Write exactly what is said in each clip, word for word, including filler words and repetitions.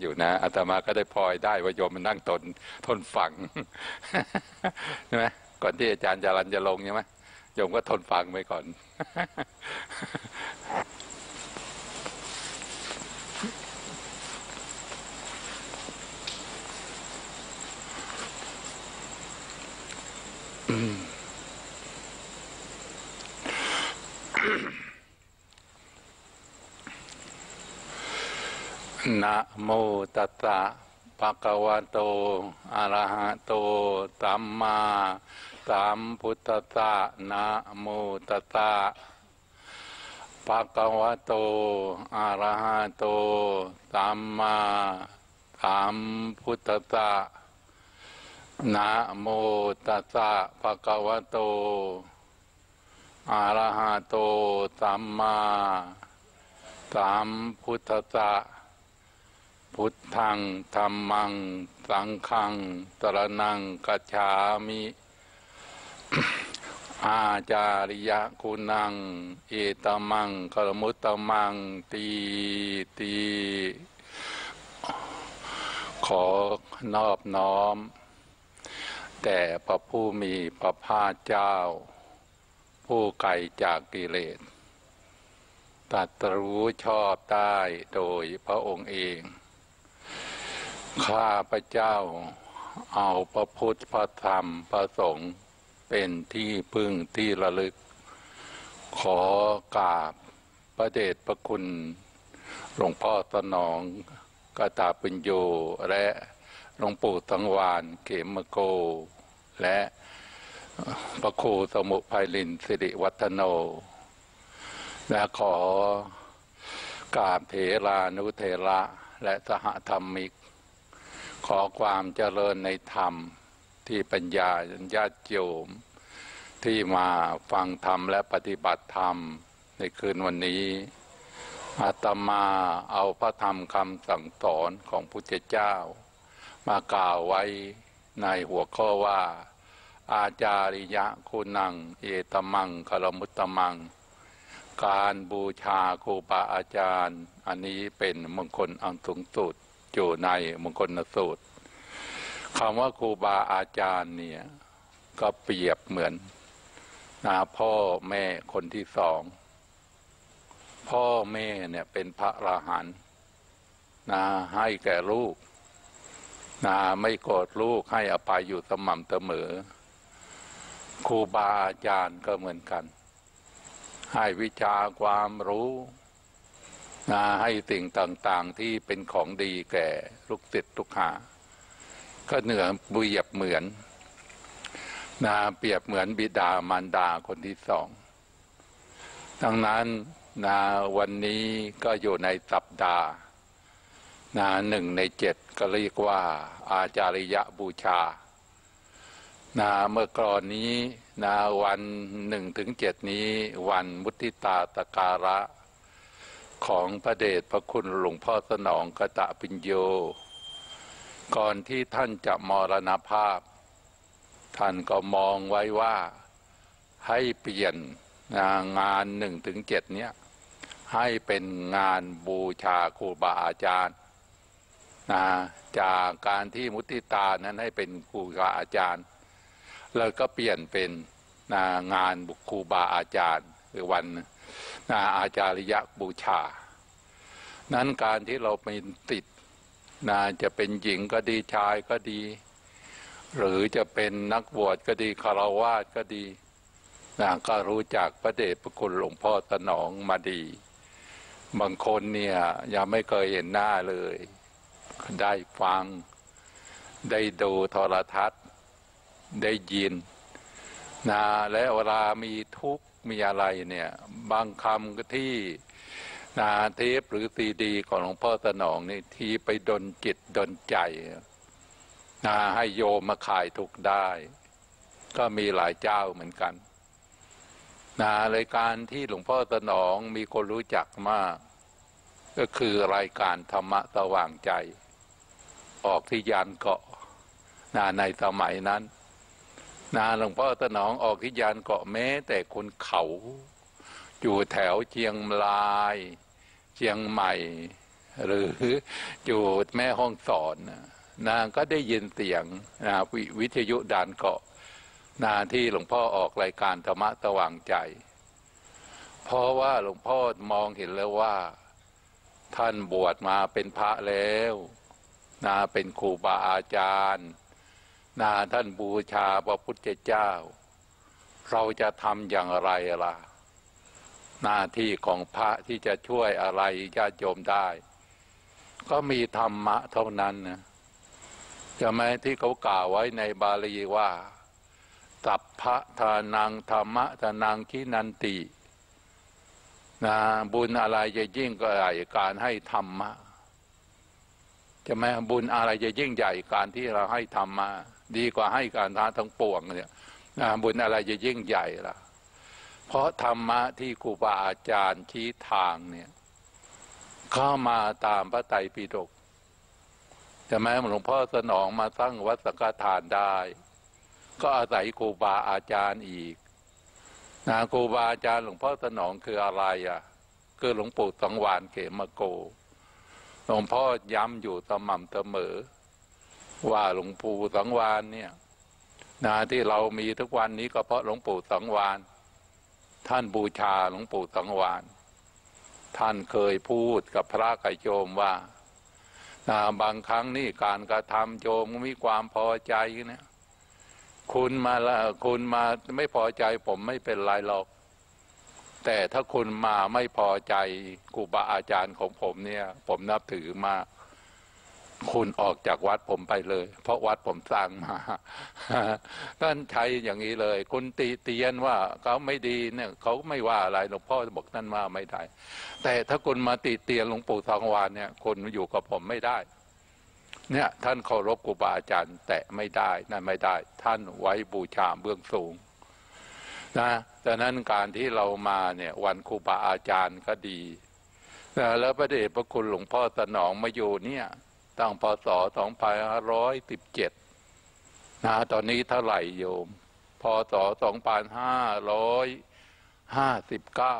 อยู่นะอาตมาก็ได้พลอยได้ว่าโยมมันนั่งทนทนฟังใช่ไหมก่อนที่อาจารย์จรัญจะลงใช่ไหมโยมก็ทนฟังไปก่อนนะโมตัสสะภะคะวะโตอะระหะโตสัมมาสัมพุทธัสสะนะโมตัสสะภะคะวะโตอะระหะโตสัมมาสัมพุทธัสสะนะโมตัสสะภะคะวะโตอะระหะโตสัมมาสัมพุทธัสสะพุทธังธัมมังสังฆังสรณังคัจฉามิอาจาริยคุณังเอตมังกลมุตตมังตีตีขอนอบน้อมแต่พระผู้มีพระภาคเจ้าผู้ไกลจากกิเลสตรัสรู้ชอบได้โดยพระองค์เองข้าพระเจ้าเอาพระพุทธพระธรรมพระสงฆ์เป็นที่พึ่งที่ระลึกขอกราบพระเดชพระคุณหลวงพ่อสนองกตปัญโยและหลวงปู่สังวาลเขมโกและพระครูสมุภัยลินสิริวัฒโนและขอกราบเถรานุเถระและสหธรรมิกขอความเจริญในธรรมที่ปัญญาญาติโยมที่มาฟังธรรมและปฏิบัติธรรมในคืนวันนี้อาตมาเอาพระธรรมคำสั่งสอนของพุทธเจ้ามากล่าวไว้ในหัวข้อว่าอาจาริยะคุณังเอตมังคลมุตตมังการบูชาครูบาอาจารย์อันนี้เป็นมงคลอันสูงสุดอยู่ในมงคลสูตรคำว่าครูบาอาจารย์เนี่ยก็เปรียบเหมือนนะพ่อแม่คนที่สองพ่อแม่เนี่ยเป็นพระอรหันต์นะให้แก่ลูกนะไม่โกรธลูกให้อภัยอยู่สม่ำเสมอครูบาอาจารย์ก็เหมือนกันให้วิชาความรู้นะให้สิ่งต่างๆที่เป็นของดีแก่ลูกศิษย์ลูกหาก็เหนือเปรียบเหมือนนะเปรียบเหมือนบิดามารดาคนที่สองดังนั้นนะวันนี้ก็อยู่ในสัปดาห์นะหนึ่งในเจ็ดก็เรียกว่าอาจาริยบูชานะเมื่อก่อนนี้นะวันหนึ่งถึงเจ็ดนี้วันมุทิตาตการะของพระเดชพระคุณหลวงพ่อสนองกตปัญโยก่อนที่ท่านจะมรณภาพท่านก็มองไว้ว่าให้เปลี่ยนงานหนึ่งถึงเจ็ดเนี้ยให้เป็นงานบูชาครูบาอาจารย์นะจากการที่มุทิตานั้นให้เป็นครูบาอาจารย์แล้วก็เปลี่ยนเป็นนะงานบุครูบาอาจารย์คือวันนะอาจาริยบูชานั้นการที่เราไปติดนะจะเป็นหญิงก็ดีชายก็ดีหรือจะเป็นนักบวชก็ดีคฤหัสถ์ก็ดีนะก็รู้จักพระเดชพระคุณหลวงพ่อสนองมาดีบางคนเนี่ยยังไม่เคยเห็นหน้าเลยได้ฟังได้ดูโทรทัศน์ได้ยินนะและเวลามีทุกข์มีอะไรเนี่ยบางคำที่นะเทปหรือซีดีของหลวงพ่อสนองนี่ที่ไปดลจิตดลใจนะให้โยมมาขายทุกข์ได้ก็มีหลายเจ้าเหมือนกันนะรายการที่หลวงพ่อสนองมีคนรู้จักมากก็คือรายการธรรมะสว่างใจออกที่ยานเกาะนะในสมัยนั้นนะหลวงพ่อสนองออกที่ยานเกาะแม้แต่คนเขาอยู่แถวเชียงรายเชียงใหม่หรืออยู่แม่ห้องสอนนางก็ได้ยินเสียงนะววิทยุด่านเกาะนาที่หลวงพ่อออกรายการธรรมะสว่างใจเพราะว่าหลวงพ่อมองเห็นแล้วว่าท่านบวชมาเป็นพระแล้วนาเป็นครูบาอาจารย์นาท่านบูชาพระพุทธเจ้าเราจะทำอย่างไรล่ะหน้าที่ของพระที่จะช่วยอะไรญาติโยมได้ก็มีธรรมะเท่านั้นนะจะไหมที่เขากล่าวไว้ในบาลีว่าสัพพะทานังธรรมะทานังขินันตินะบุญอะไรจะยิ่งกว่าการให้ธรรมะจะไหมบุญอะไรจะยิ่งใหญ่การที่เราให้ธรรมะดีกว่าให้การทานทั้งปวงเนี่ยนะบุญอะไรจะยิ่งใหญ่ล่ะเพราะธรรมะที่ครูบาอาจารย์ชี้ทางเนี่ยเข้ามาตามพระไตรปิฎกจะไหมหลวงพ่อสนองมาสร้างวัดสังฆทานได้ก็อาศัยครูบาอาจารย์อีกนะครูบาอาจารย์หลวงพ่อสนองคืออะไรอ่ะคือหลวงปู่สังวานเขมโกหลวงพ่อย้ำอยู่สม่ำเสมอว่าหลวงปู่สังวานเนี่ยนะที่เรามีทุกวันนี้ก็เพราะหลวงปู่สังวานท่านบูชาหลวงปู่สังวานท่านเคยพูดกับพระไก่โยมว่านะบางครั้งนี่การกระทำโยมมีความพอใจเนี่ยคุณมาละคุณมาไม่พอใจผมไม่เป็นไรหรอกแต่ถ้าคุณมาไม่พอใจครูบาอาจารย์ของผมเนี่ยผมนับถือมากคุณออกจากวัดผมไปเลยเพราะวัดผมสร้างมาท่านใช้อย่างนี้เลยคุณติเตียนว่าเขาไม่ดีเนี่ยเขาไม่ว่าอะไรหลวงพ่อบอกท่านว่าไม่ได้แต่ถ้าคุณมาติเตียนหลวงปู่สังวานเนี่ยคุณอยู่กับผมไม่ได้เนี่ยท่านเคารพครูบาอาจารย์แต่ไม่ได้นั่นไม่ได้ท่านไว้บูชาเบื้องสูงนะดังนั้นการที่เรามาเนี่ยวันครูบาอาจารย์ก็ดีนะแล้วพระเดชพระคุณหลวงพ่อสนองมาอยู่เนี่ยตั้งพศสองพันห้าร้อยสิบเจ็ดนะตอนนี้เท่าไหร่โยมพศสองพันห้าร้อยห้าสิบเก้า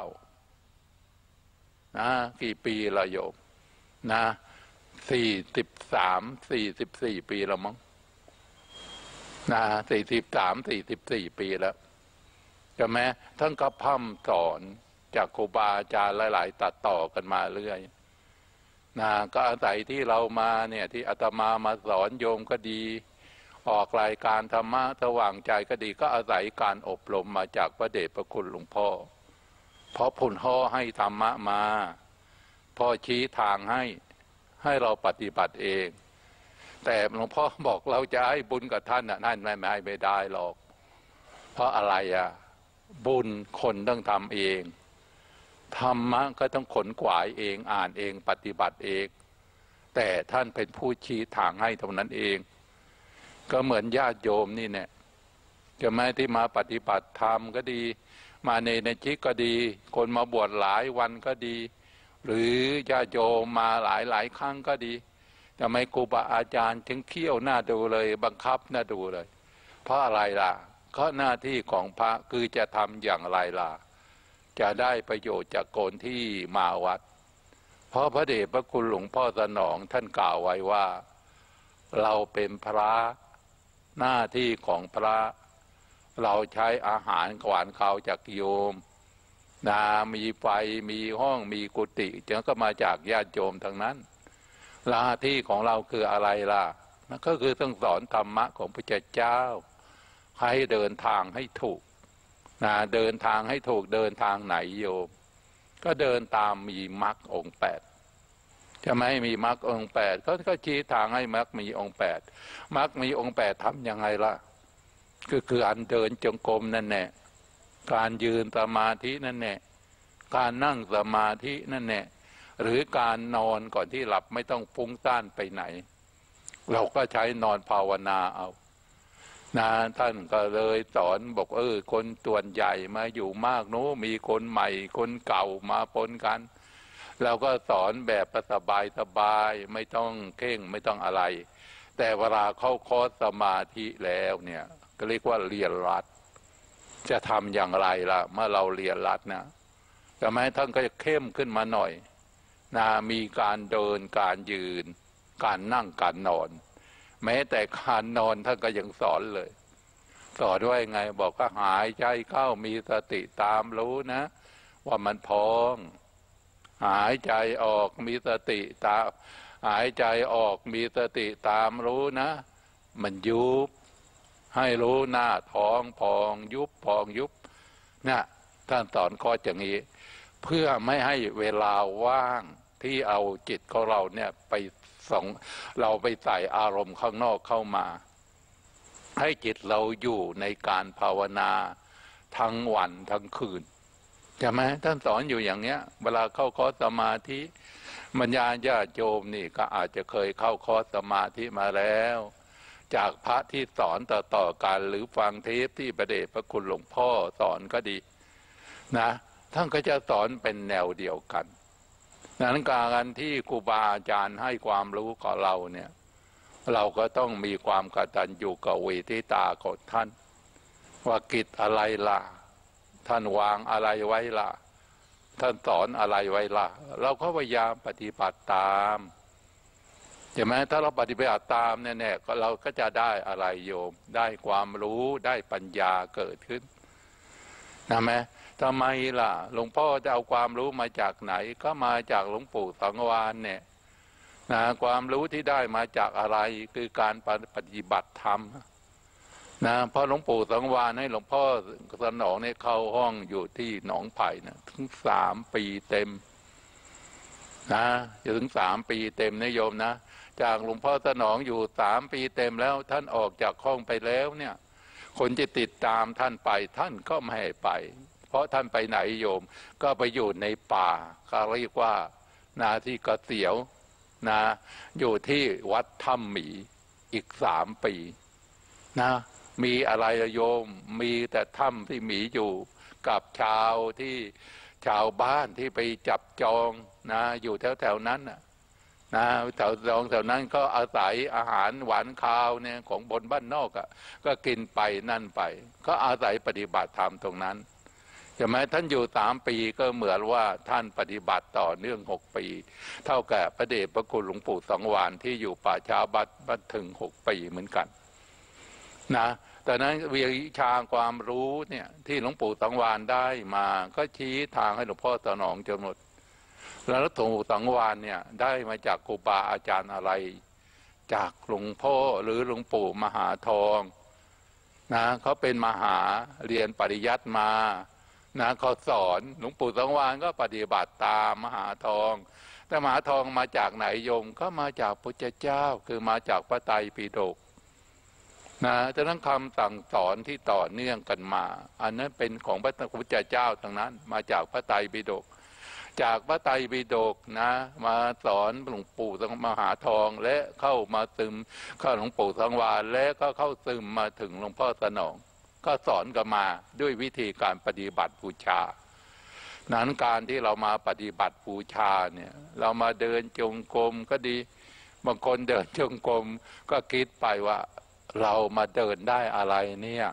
นะกี่ปีละโยมนะสี่สิบสามสี่สิบสี่ปีแล้วมั้งนะสี่สิบสามสี่สิบสี่ปีแล้วใช่ไหมท่านก็พร่ำสอนจากครูบาอาจารย์หลายๆตัดต่อกันมาเรื่อยนะก็อาศัยที่เรามาเนี่ยที่อาตมามาสอนโยมก็ดีออกรายการธรรมะสว่างใจก็ดีก็อาศัยการอบรมมาจากพระเดชพระคุณหลวงพ่อเพราะผลพ่อให้ธรรมะมาพ่อชี้ทางให้ให้เราปฏิบัติเองแต่หลวงพ่อบอกเราจะให้บุญกับท่านน่ะนั่นไม่ไม่ไม่ได้หรอกเพราะอะไรอ่ะบุญคนต้องทำเองธรรมะก็ต้องขนขวายเองอ่านเองปฏิบัติเองแต่ท่านเป็นผู้ชี้ทางให้เท่านั้นเองก็เหมือนญาติโยมนี่เนี่ยจะแม้ที่มาปฏิบัติธรรมก็ดีมาในในจิตก็ดีคนมาบวชหลายวันก็ดีหรือญาติโยมมาหลายหลายครั้งก็ดีทำไมครูบาอาจารย์ถึงเขี้ยวหน้าดูเลยบังคับหน้าดูเลยเพราะอะไรล่ะก็หน้าที่ของพระคือจะทำอย่างไรล่ะจะได้ประโยชน์จากคนที่มาวัดเพราะพระเดชพระคุณหลวงพ่อสนองท่านกล่าวไว้ว่าเราเป็นพระหน้าที่ของพระเราใช้อาหารขวานข้าวจากโยมนามีไฟมีห้องมีกุฏิจึงก็มาจากญาติโยมทั้งนั้นหน้าที่ของเราคืออะไรล่ะนั่นก็คือต้องสอนธรรมะของพระเจ้าให้เดินทางให้ถูกนะเดินทางให้ถูกเดินทางไหนโยมก็เดินตามมีมรรคองค์แปดจะไม่มีมรรคองค์แปดก็ก็ชี้ทางให้มรรคมีองค์แปดมรรคมีองค์แปดทำยังไงล่ะก็คืออันเดินจงกรมนั่นแหละการยืนสมาธินั่นแหละการนั่งสมาธินั่นแหละหรือการนอนก่อนที่หลับไม่ต้องฟุ้งซ่านไปไหนเราก็ใช้นอนภาวนาเอานะท่านก็เลยสอนบอกเออคนส่วนใหญ่มาอยู่มากโน้มีคนใหม่คนเก่ามาปนกันเราก็สอนแบบสบายสบายไม่ต้องเข่งไม่ต้องอะไรแต่เวลาเข้าคอร์สสมาธิแล้วเนี่ยก็เรียกว่าเรียนรัดจะทำอย่างไรล่ะเมื่อเราเรียนรัดนะแต่แม้ท่านก็จะเข้มขึ้นมาหน่อยนะมีการเดินการยืนการนั่งการนอนแม้แต่การนอนท่านก็ยังสอนเลยสอนว่าไงบอกว่าหายใจเข้ามีสติตามรู้นะว่ามันพองหายใจออกมีสติตามหายใจออกมีสติตามรู้นะมันยุบให้รู้หน้าท้องพองยุบพองยุบนะท่านสอนข้ออย่างนี้เพื่อไม่ให้เวลาว่างที่เอาจิตของเราเนี่ยไปส่งเราไปใส่อารมณ์ข้างนอกเข้ามาให้จิตเราอยู่ในการภาวนาทั้งวันทั้งคืนใช่ไหมท่านสอนอยู่อย่างเนี้ยเวลาเข้าคอร์สสมาธิบรรดาญาติโยมนี่ก็อาจจะเคยเข้าคอร์สสมาธิมาแล้วจากพระที่สอนต่อๆกันหรือฟังเทปที่พระเดชพระคุณหลวงพ่อสอนก็ดีนะท่านก็จะสอนเป็นแนวเดียวกันนั้นการที่ครูบาอาจารย์ให้ความรู้กับเราเนี่ยเราก็ต้องมีความกตัญญูกเวทิตาของท่านว่ากิจอะไรล่ะท่านวางอะไรไว้ล่ะท่านสอนอะไรไว้ล่ะเราก็พยายามปฏิบัติตามใช่ไหมถ้าเราปฏิบัติตามเนี่ยเนี่ยเราก็จะได้อะไรโยมได้ความรู้ได้ปัญญาเกิดขึ้นนะแม่ทำไมล่ะหลวงพ่อจะเอาความรู้มาจากไหนก็มาจากหลวงปู่สังวาลเนี่ยนะความรู้ที่ได้มาจากอะไรคือการปฏิบัติธรรมนะพอหลวงปู่สังวาลให้หลวงพ่อสนองเนี่ยเข้าห้องอยู่ที่หนองไผ่นะถึงสามปีเต็มนะจะถึงสามปีเต็มนะโยมนะจากหลวงพ่อสนองอยู่สามปีเต็มแล้วท่านออกจากห้องไปแล้วเนี่ยคนจะติดตามท่านไปท่านก็ไม่ให้ไปเพราะท่านไปไหนโยมก็ไปอยู่ในป่าเขาเรียกว่านาที่กระเสียวนะอยู่ที่วัดถ้ำหมีอีกสามปีนะมีอะไรโยมมีแต่ถ้ำที่หมีอยู่กับชาวที่ชาวบ้านที่ไปจับจองนะอยู่แถวแถวนั้นนะนะแถวจองแถวนั้นก็อาศัยอาหารหวานคาวเนี่ยของบนบ้านนอกอ่ะก็กินไปนั่นไปก็อาศัยปฏิบัติธรรมตรงนั้นใช่ไหมท่านอยู่สามปีก็เหมือนว่าท่านปฏิบัติต่อเนื่องหกปีเท่ากับพระเดชพระคุณหลวงปู่สังวาลที่อยู่ป่าช้าบัดบัดถึงหกปีเหมือนกันนะแต่นั้นวิชาความรู้เนี่ยที่หลวงปู่สังวาลได้มาก็ชี้ทางให้หลวงพ่อสนองจนหมดแล้วหลวงปู่สังวาลเนี่ยได้มาจากครูบาอาจารย์อะไรจากหลวงพ่อหรือหลวงปู่มหาทองนะเขาเป็นมหาเรียนปริยัติมานะเขาสอนหลวงปู่สังวาลก็ปฏิบัติตามมหาทองแต่มหาทองมาจากไหนโยมก็มาจากพุทธเจ้าคือมาจากพระไตรปิฎกนะฉะนั้นคำสั่งสอนที่ต่อเนื่องกันมาอันนั้นเป็นของพระพุทธเจ้าทั้งนั้นมาจากพระไตรปิฎกจากพระไตรปิฎกนะมาสอนหลวงปู่สังมหาทองและเข้ามาซึมเข้าหลวงปู่สังวาลและก็เข้าซึมมาถึงหลวงพ่อสนองก็สอนกันมาด้วยวิธีการปฏิบัติบูชานั้นการที่เรามาปฏิบัติบูชาเนี่ยเรามาเดินจงกรมก็ดีบางคนเดินจงกรมก็คิดไปว่าเรามาเดินได้อะไรเนี่ย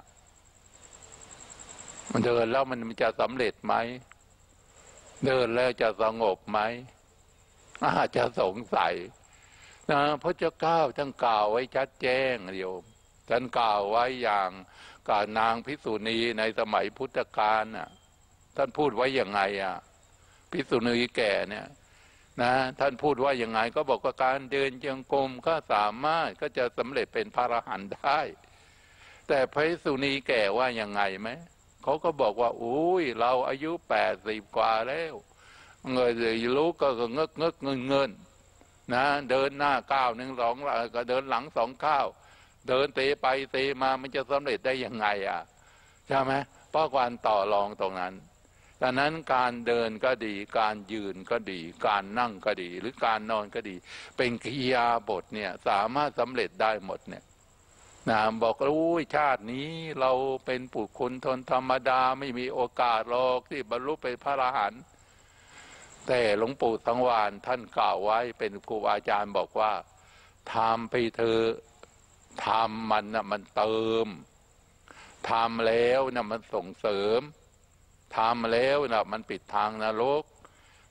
มันเดินแล้วมันจะสำเร็จไหมเดินแล้วจะสงบไหมอาจจะสงสัยนะพระเจ้าก้าวท่านกล่าวไว้ชัดแจ้งโยมท่านกล่าวไว้อย่างการนางภิกษุณีในสมัยพุทธกาลน่ะท่านพูดไว้อย่างไงอ่ะภิกษุณีแก่เนี่ยนะท่านพูดว่าอย่างไงก็บอกว่าการเดินจงกรมก็สามารถก็จะสำเร็จเป็นพระอรหันต์ได้แต่ภิกษุณีแก่ว่ายังไงไหมเขาก็บอกว่าอุ้ยเราอายุแปดสิบกว่าแล้วเงยเลยรู้ก็เงึกเงึกเงินเงินนะเดินหน้าก้าวหนึ่งสองก็เดินหลังสองก้าวเดินเตะไปเตะมามันจะสำเร็จได้ยังไงอ่ะใช่ไหมเพราะการต่อรองตรงนั้นดังนั้นการเดินก็ดีการยืนก็ดีการนั่งก็ดีหรือการนอนก็ดีเป็นกิริยาบทเนี่ยสามารถสำเร็จได้หมดเนี่ยนะบอกรู้ชาตินี้เราเป็นปุถุชนทนธรรมดาไม่มีโอกาสหรอกที่บรรลุเป็นพระอรหันต์แต่หลวงปู่สังวาลท่านกล่าวไว้เป็นครูอาจารย์บอกว่าทำไปเถอะทำมันนะมันเติมทำแล้วนะมันส่งเสริมทำแล้วนะมันปิดทางนรก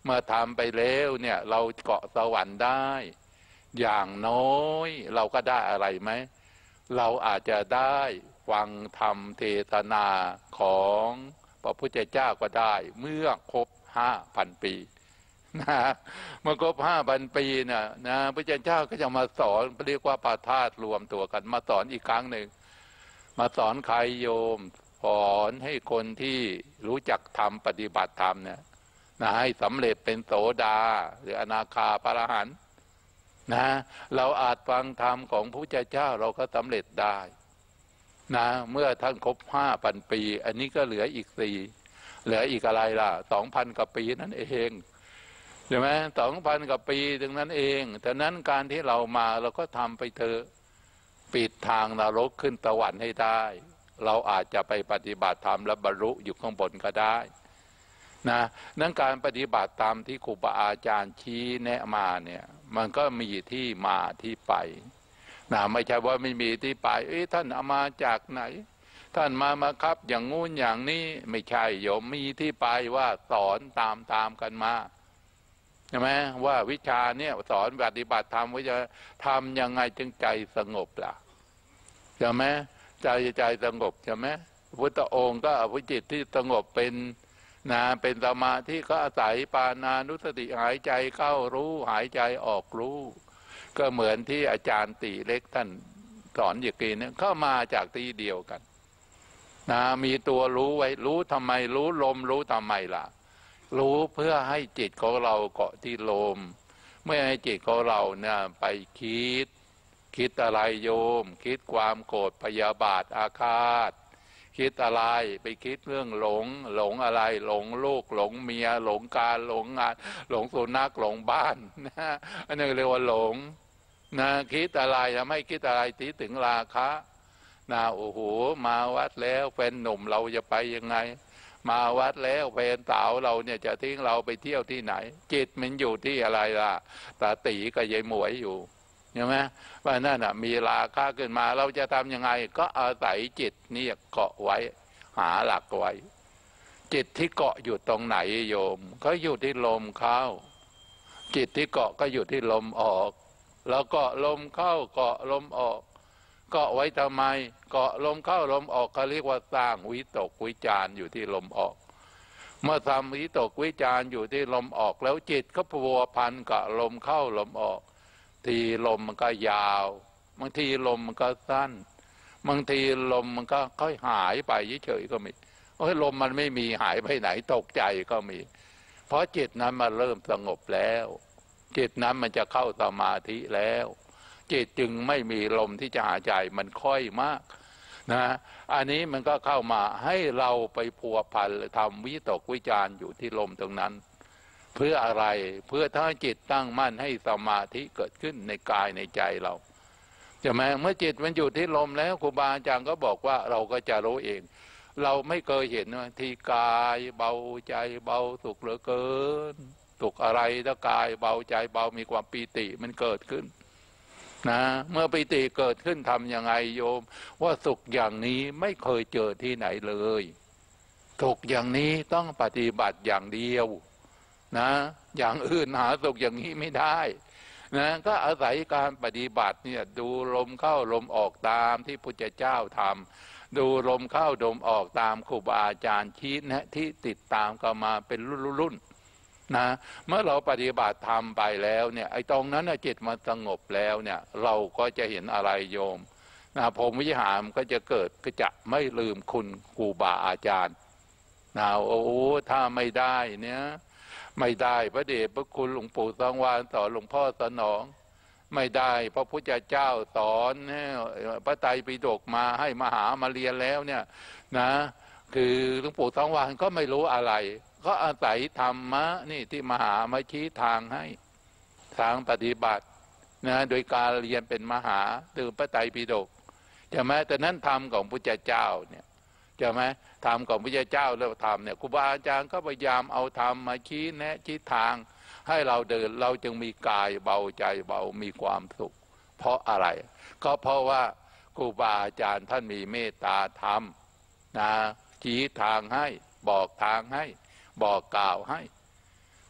เมื่อทำไปแล้วเนี่ยเราเกาะสวรรค์ได้อย่างน้อยเราก็ได้อะไรไหมเราอาจจะได้ฟังธรรมเทศนาของพระพุทธเจ้าก็ได้เมื่อครบห้าพันปีนะเมื่อครบห้าพันปีนะนะพระพุทธเจ้าก็จะมาสอนเรียกว่าปาฐาสรวมตัวกันมาสอนอีกครั้งหนึ่งมาสอนใครโยมสอนให้คนที่รู้จักธรรมปฏิบัติธรรมเนี่ยนะให้สำเร็จเป็นโสดาหรืออนาคาพระอรหันต์นะเราอาจฟังธรรมของพระพุทธเจ้าเราก็สำเร็จได้นะเมื่อท่านครบห้าพันปีอันนี้ก็เหลืออีกสี่เหลืออีกอะไรล่ะสองพันกว่าปีนั่นเองใช่ไหมสองพันกว่าปีถึงนั้นเองแต่นั้นการที่เรามาเราก็ทำไปเถอะปิดทางนรกขึ้นสวรรค์ให้ได้เราอาจจะไปปฏิบัติธรรมและบรรลุอยู่ข้างบนก็ได้นะนั่นการปฏิบัติตามที่ครูบาอาจารย์ชี้แนะมาเนี่ยมันก็มีที่มาที่ไปนะไม่ใช่ว่าไม่มีที่ไปเอ้ยท่านเอามาจากไหนท่านมามาครับอย่างงู้นอย่างนี้ไม่ใช่โยมมีที่ไปว่าสอนตามตามกันมาใช่ไหมว่าวิชาเนี่ยสอนปฏิบัติธรรมว่าจะทำยังไงจึงใจสงบล่ะใช่ไหมใจใจสงบใช่ไหมพุทธองค์ก็อภิจิตที่สงบเป็นนะเป็นสมาธิก็อาศัยปานานุสติหายใจเข้ารู้หายใจออกรู้ก็เหมือนที่อาจารย์ตีเล็กท่านสอนอย่างนี้เนี่ยเข้ามาจากที่เดียวกันนะมีตัวรู้ไว้รู้ทำไมรู้ลมรู้ทำไมล่ะรู้เพื่อให้จิตของเราเกาะที่ลมเมื่อให้จิตของเราเนี่ยไปคิดคิดอะไรโยมคิดความโกรธพยาบาทอาฆาตคิดอะไรไปคิดเรื่องหลงหลงอะไรหลงลูกหลงเมียหลงการหลงงานหลงสุนัขหลงบ้านนะอันนี้เรียกว่าหลงนะคิดอะไรทำให้คิดอะไรที่ถึงราคะนะโอ้โหมาวัดแล้วแฟนหนุ่มเราจะไปยังไงมาวัดแล้วแฟนสาวเราเนี่ยจะทิ้งเราไปเที่ยวที่ไหนจิตมันอยู่ที่อะไรล่ะตาตีกับยายหมวยอยู่ใช่ไหมว่านั่นน่ะมีราคะขึ้นมาเราจะทำยังไงก็อาศัยจิตนี่เกาะไว้หาหลักไว้จิตที่เกาะอยู่ตรงไหนโยมก็อยู่ที่ลมเข้าจิตที่เกาะก็อยู่ที่ลมออกแล้วเกาะลมเข้าเกาะลมออกเกาะไว้ทำไมเกาะลมเข้าลมออกเขาเรียกว่าสร้างวิตกวิจารอยู่ที่ลมออกเมื่อทำวิตกวิจารอยู่ที่ลมออกแล้วจิตก็พัวพันกับลมเข้าลมออกทีลมมันก็ยาวบางทีลมมันก็สั้นบางทีลมมันก็ค่อยหายไปเฉยๆก็มีโอ้ยลมมันไม่มีหายไปไหนตกใจก็มีเพราะจิตนั้นมันเริ่มสงบแล้วจิตนั้นมันจะเข้าสมาธิแล้วจิตจึงไม่มีลมที่จะหายใจมันค่อยมากนะอันนี้มันก็เข้ามาให้เราไปพัวพันทำวิตกวิจารอยู่ที่ลมตรงนั้นเพื่ออะไรเพื่อถ้าจิตตั้งมั่นให้สมาธิเกิดขึ้นในกายในใจเราใช่ไหมเมื่อจิตมันอยู่ที่ลมแล้วครูบาอาจารย์ก็บอกว่าเราก็จะรู้เองเราไม่เคยเห็นว่าที่กายเบาใจเบาสุขเหลือเกินสุขอะไรถ้ากายเบาใจเบามีความปีติมันเกิดขึ้นนะเมื่อปีติเกิดขึ้นทำยังไงโยมว่าสุขอย่างนี้ไม่เคยเจอที่ไหนเลยสุขอย่างนี้ต้องปฏิบัติอย่างเดียวนะอย่างอื่นหาสุขอย่างนี้ไม่ได้นะก็อาศัยการปฏิบัติเนี่ยดูลมเข้าลมออกตามที่พุทธเจ้าทำดูลมเข้าลมออกตามครูบาอาจารย์ชี้แนะที่ติดตามกันมาเป็นรุ่นๆนะเมื่อเราปฏิบัติทำไปแล้วเนี่ยไอ้ตรงนั้นจิตมันสงบแล้วเนี่ยเราก็จะเห็นอะไรโยมนะพรหมวิหารก็จะเกิดก็จะไม่ลืมคุณครูบาอาจารย์นะโอ้ถ้าไม่ได้เนี่ยไม่ได้พระเดชพระคุณหลวงปู่สังวาลสอนหลวงพ่อสนองไม่ได้พระพุทธเจ้าสอนพระไตรปิฎกมาให้มหามาเรียนแล้วเนี่ยนะคือหลวงปู่สังวาลก็ไม่รู้อะไรก็อาศัยธรรมะนี่ที่มหามาชี้ทางให้ทางปฏิบัตินะโดยการเรียนเป็นมหาตื่นพระไตรปิฎกใช่ไหมแต่นั้นธรรมของพุทธเจ้าเนี่ยใช่ไหมธรรมของพระเจ้าแล้วธรรมเนี่ยครูบาอาจารย์ก็พยายามเอาธรรมมาชี้แนะชี้ทางให้เราเดินเราจึงมีกายเบาใจเบามีความสุขเพราะอะไรก็เพราะว่าครูบาอาจารย์ท่านมีเมตตาธรรมนะชี้ทางให้บอกทางให้บอกกล่าวให้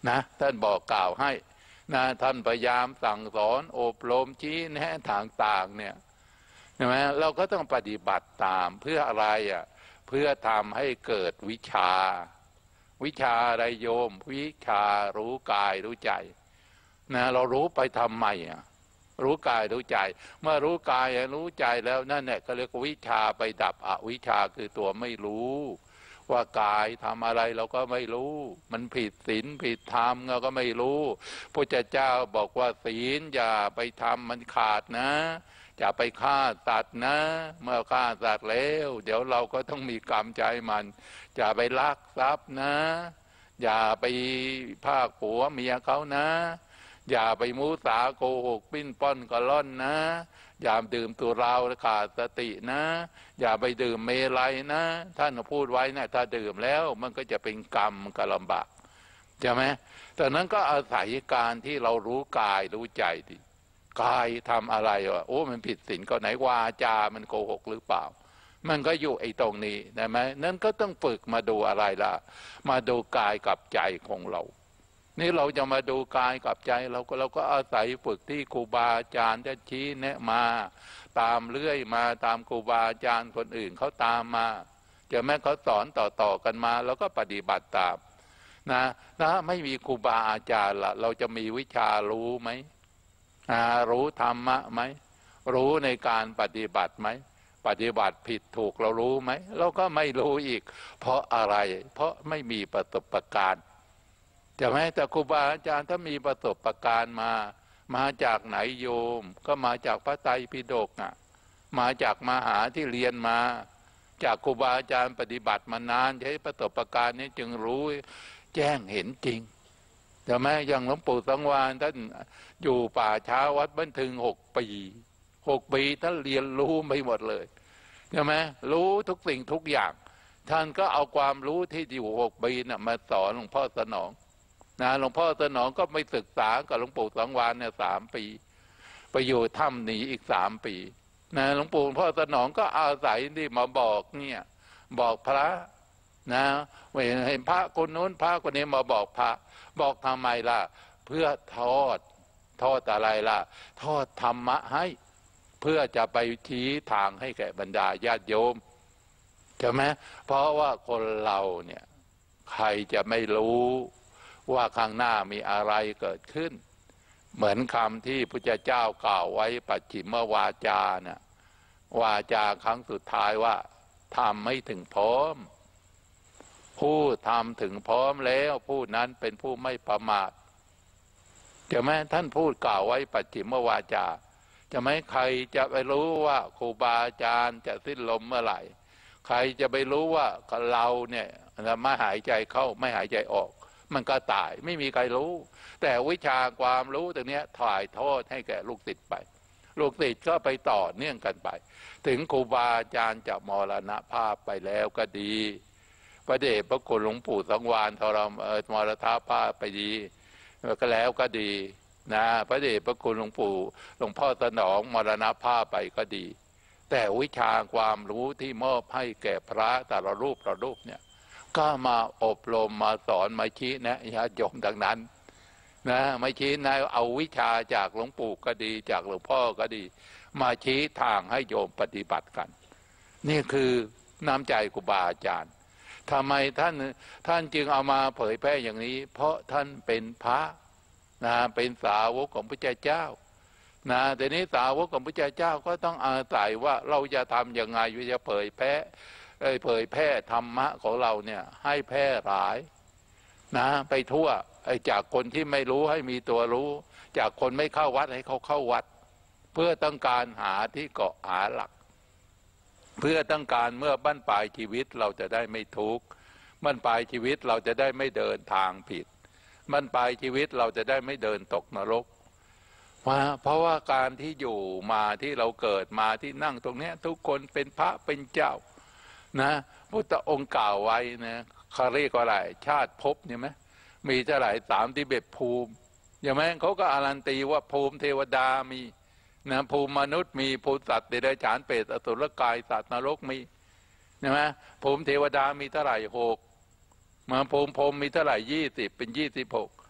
นะท่านบอกกล่าวให้นะท่านพยายามสั่งสอนอบรมชี้แนะต่างๆเนี่ยใช่ไหมเราก็ต้องปฏิบัติตามเพื่ออะไรอ่ะเพื่อทำให้เกิดวิชาวิชาอะไรโยมวิชารู้กายรู้ใจนะเรารู้ไปทำไมอ่ะรู้กายรู้ใจเมื่อรู้กายรู้ใจแล้วนั่นแหละก็เรียกวิชาไปดับอวิชชาคือตัวไม่รู้ว่ากายทำอะไรเราก็ไม่รู้มันผิดศีลผิดธรรมเราก็ไม่รู้พระเจ้าบอกว่าศีลอย่าไปทำมันขาดนะอย่าไปฆ่าสัตว์นะเมื่อฆ่าสัตว์แล้วเดี๋ยวเราก็ต้องมีกรรมใจมันอย่าไปลักทรัพย์นะอย่าไปพากผัวเมียเขานะอย่าไปมุสาโกหกปิ้นป้อนกะล่อนนะอย่าดื่มตัวเราขาดสตินะอย่าไปดื่มเมลัยนะท่านพูดไว้นะถ้าดื่มแล้วมันก็จะเป็นกรรมก็ลำบากใช่ไหมแต่นั้นก็อาศัยการที่เรารู้กายรู้ใจดิกายทำอะไรวะโอ้มันผิดศีลก็ไหนวาจามันโกหกหรือเปล่ามันก็อยู่ไอ้ตรงนี้ได้ไหมนั่นก็ต้องฝึกมาดูอะไรล่ะมาดูกายกับใจของเรานี่เราจะมาดูกายกับใจเราก็เราก็อาศัยฝึกที่ครูบาอาจารย์จะชี้แนะมาตามเรื่อยมาตามครูบาอาจารย์คนอื่นเขาตามมาจะแม้เขาสอนต่อๆกันมาแล้วก็ปฏิบัติตามนะนะไม่มีครูบาอาจารย์ล่ะเราจะมีวิชารู้ไหมรู้ธรรมะไหมรู้ในการปฏิบัติไหมปฏิบัติผิดถูกเรารู้ไหมเราก็ไม่รู้อีกเพราะอะไรเพราะไม่มีประสบการณ์จะไหมแต่ครูบาอาจารย์ถ้ามีประสบการณ์มามาจากไหนโยมก็มาจากพระไตรปิฎกอ่ะมาจากมหาที่เรียนมาจากครูบาอาจารย์ปฏิบัติมานานใช้ประสบการณ์นี้จึงรู้แจ้งเห็นจริงจะไหมอย่างหลวงปู่สังวาลท่านอยู่ป่าช้าวัดบ้านถึงหกปีหกปีท่านเรียนรู้ไปหมดเลยใช่ไหมรู้ทุกสิ่งทุกอย่างท่านก็เอาความรู้ที่อยู่หกปีน่ะมาสอนหลวงพ่อสนองนะหลวงพ่อสนองก็ไม่ศึกษากับหลวงปู่สังวาลเนี่ยสามปีไปอยู่ถ้ำหนีอีกสามปีนะหลวงปู่พ่อสนองก็อาศัยที่มาบอกเนี่ยบอกพระนะเห็นพระคนนู้นพระคนนี้มาบอกพระบอกทำไมล่ะเพื่อทอดทอดอะไรล่ะทอดธรรมะให้เพื่อจะไปชี้ทางให้แก่บรรดาญาติโยมใช่ไหมเพราะว่าคนเราเนี่ยใครจะไม่รู้ว่าข้างหน้ามีอะไรเกิดขึ้นเหมือนคำที่พระเจ้ากล่าวไว้ปัจฉิมวาจาเนี่ยวาจาครั้งสุดท้ายว่าทำไม่ถึงพร้อมผู้ทำถึงพร้อมแล้วผู้นั้นเป็นผู้ไม่ประมาทจะไหมท่านพูดกล่าวไว้ปัจฉิมวาจาจะไหมใครจะไปรู้ว่าครูบาอาจารย์จะสิ้นลมเมื่อไหร่ใครจะไปรู้ว่าเราเนี่ยไม่หายใจเข้าไม่หายใจออกมันก็ตายไม่มีใครรู้แต่วิชาความรู้ตรงนี้ถ่ายทอดให้แก่ลูกศิษย์ไปลูกศิษย์ก็ไปต่อเนื่องกันไปถึงครูบาอาจารย์จะมรณภาพไปแล้วก็ดีพระเดชพระคุณหลวงปู่สังวาลทรมมรณภาพไปดีก็แล้วก็ดีนะพระเดชพระคุณหลวงปู่หลวงพ่อสนองมรณภาพไปก็ดีแต่วิชาความรู้ที่มอบให้แก่พระแต่ละรูปละรูปเนี่ยก็มาอบรมมาสอนมาชี้แนะญาติโยมดังนั้นนะมาชี้แนะเอาวิชาจากหลวงปู่ก็ดีจากหลวงพ่อก็ดีมาชี้ทางให้โยมปฏิบัติกันนี่คือน้ำใจครูบาอาจารย์ทำไมท่านท่านจึงเอามาเผยแพร่อย่างนี้เพราะท่านเป็นพระนะเป็นสาวกของพระเจ้านะแต่นี้สาวกของพระเจ้าก็ต้องอาศัยว่าเราจะทำยังไงจะเผยแพร่เผยแพร่ธรรมะของเราเนี่ยให้แพร่หลายนะไปทั่วจากคนที่ไม่รู้ให้มีตัวรู้จากคนไม่เข้าวัดให้เขาเข้าวัดเพื่อต้องการหาที่เกาะหาหลักเพื่อต้องการเมื่อบั้นปลายชีวิตเราจะได้ไม่ทุกข์บั้นปลายชีวิตเราจะได้ไม่เดินทางผิดบั้นปลายชีวิตเราจะได้ไม่เดินตกนรกเพราะว่าการที่อยู่มาที่เราเกิดมาที่นั่งตรงนี้ทุกคนเป็นพระเป็นเจ้านะพุทธองค์กล่าวไว้นะเขาเรียกว่าอะไรชาติภพเนี่ยไหมมีเท่าไหร่สามที่เบ็ดภูมิอย่างไหมเขาก็อารันตีว่าภูมิเทวดามีนะภูมิมนุษย์มีภูมิสัตว์เดรัจฉานเปรตอสุรกายสัตว์นรกมีใช่ไหมภูมิเทวดามีเท่าไหร่หกมาภูมิพรหมมีเท่าไหร่ยี่สิบเป็นยี่สิบหก